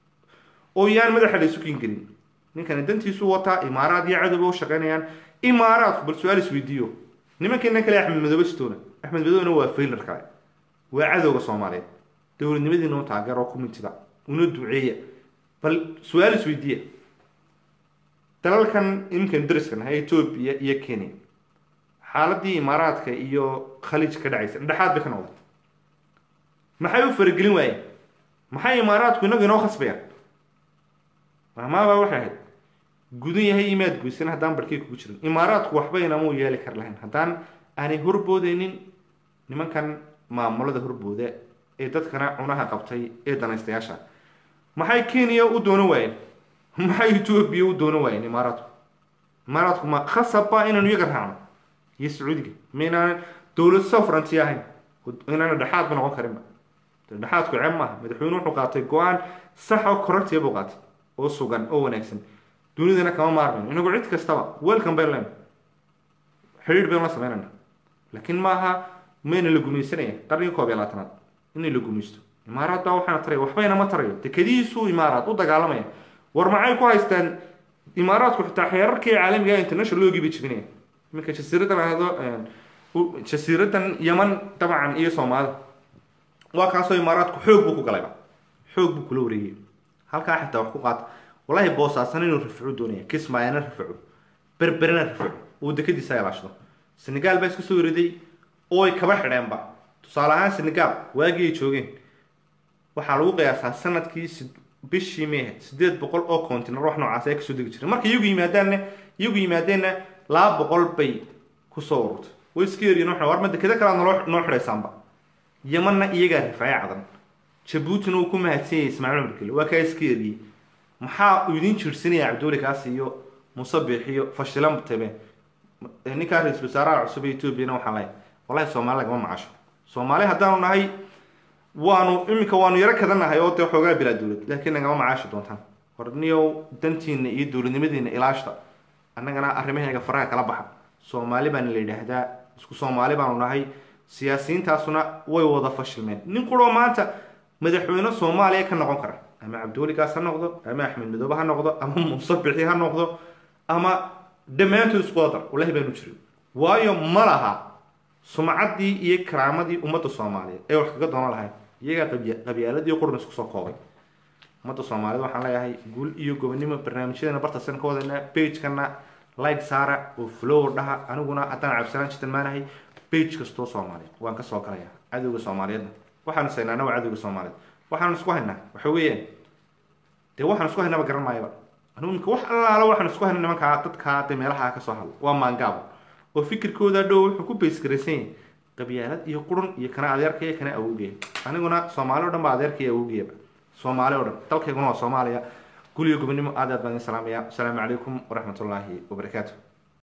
Speaker 1: oo yaan madaxa la isukin galin ninkan dantiisu wata imaaraad iyo cadow oo shaqeynayaan imaaraad bal su'aal isweydiyo nimankeena kale Axmed Madoobe waa failure kale waa cadowga Soomaaliyeed dawladnimadiina oo taageero oo kumitida una duceeya bal su'aal isweydiyo dalalkan imkan dariskan hay Ethiopia iyo Kenya xaaladii imaaraadka iyo khaliij ka dhacaysa dhaxaad bay ka noqday maxay u faragelin waayeen maxay imaaraadku inoo khasbayaan maama waxay gudan yahay imaad goysan hadaan barkay ku jirin imaaraadku waxba inama u yeeli kar lahayn hadaan aanay horboodeynin nimankan maamulada horbooda ee dadkana cunaha qabtay ee danaystayaasha maxay Kenya u doonan waayeen maxay Ethiopia u doonan waayeen imaaraadku ma khasaba inaan iyaga raacno iyo Sacuudiga meena dawlad safranti ahayn inaan dhaxaad ba noqon karin dhaxaadku cimma madaxweynuhu wuxuu qaatay go'aan sax oo correct ah buu qaatay oo sugan oo wanaagsan dunidana kama maarmaan inagu cid kastaba welcome bayland xiriir baan la sameynaa laakiin maaha meena la gumaysanaya qarniga 12aad in la gumaysto imaaraadda waxaan taray waxbayna ma tarayo dekadiisu imaaraad u dagaalamaya war maxay ku haystaan imaaraadku xitaa xeerarkii caalamiga international loo gibi jibinaya marka jasiiradan Yaman dabcan iyo Soomaaliya waa kaasoo imaaraadku xoog buu ku galayba xoog buu kula wareegay halka xitaa wax ku qaat wallahi boosaasan inuu rifcu doonaya kismaayana rifcu berberna rifcu oo dekadiisa ilaashado Senegal baa isku soo riday oo ay kaba xidheenba tusaale ahaan Senegal waagii ay joogeen waxaa lagu qiyaasaa sanadkii bishii May 800 oo container wax noocaas ay ka soo degi jireen markay iyagu yimaadeen 200 bay ku soo ururtay way iskeeriin waxa war ma dekada kala noo xidhaysaanba Yamanna iyaga rifay cadan Djibouti uu ku mahadsan Ismaaciil Markile waa ka iskeeriye maxaa uu idin jirsanaya Cabduwali Gaas iyo Musabbix iyo fashilan tabe ninka ra'iisul wasaaraha cusub ee Ethiopia waxa lay wallahi Soomaaliya ma macasho Soomaaliya hadaan nahay waanu yara kadanahay oo tii xoogaa bila dawlad laakiin naga ma macasho doontaan horniyo dantiina iyo dawladnimadiina ilaashta annagana arrimaheega faraha kala baxa Soomaali baan la yiraahdaa isku Soomaali baan nahay siyaasiyiintaasuna way wada fashilmeen nin qoro maanta madaxweyne Soomaaliya ka noqon kara ama Cabduwali Gaas ha noqdo ama Axmed Madoobe ha noqdo ama Musabbix ha noqdo ama dhamaantood isku wada wallahi baanu jirin waayo malaha sumcaddii iyo karaamadii ummadda soomaaliyeed ee wax kaga doonan lahayd iyagaa qabyaaladii qurun isku soo koobay. ummadda soomaaliyeed waxaan leeyahay guul iyo gobonimo. barnaamijyadana bartasan ka wadana pagekana like saara oo flower dhaha. aniguna haddaan cabsanaan jitan maanahay page kastoo soomaaliyeed waan kasoo galaya. cadowga soomaaliyeedna waxaan saynaana waa cadowga soomaaliyeed. waxaan isku haynaa waxa weeyaan dee waxaan isku haynaba garan maayaba. anigu imika wax allaala waxaan isku hayna nimankaa dadkaa dee meelaha kasoo hadla waa maangaabo oo fikirkooda dhow wuxuu ku baysgaraysan yahay qabyaalad iyo qurun iyo kana adeerkaya kana awowgeya. aniguna soomaali o dhan baa adeerkaya awowgeyaba. soomaali o dhan dalkayguna waa soomaaliya. gul iyo gobonimo aad baan idin salaamaya. asalaamu calaykum waraxmatullaahi wabarakaatu.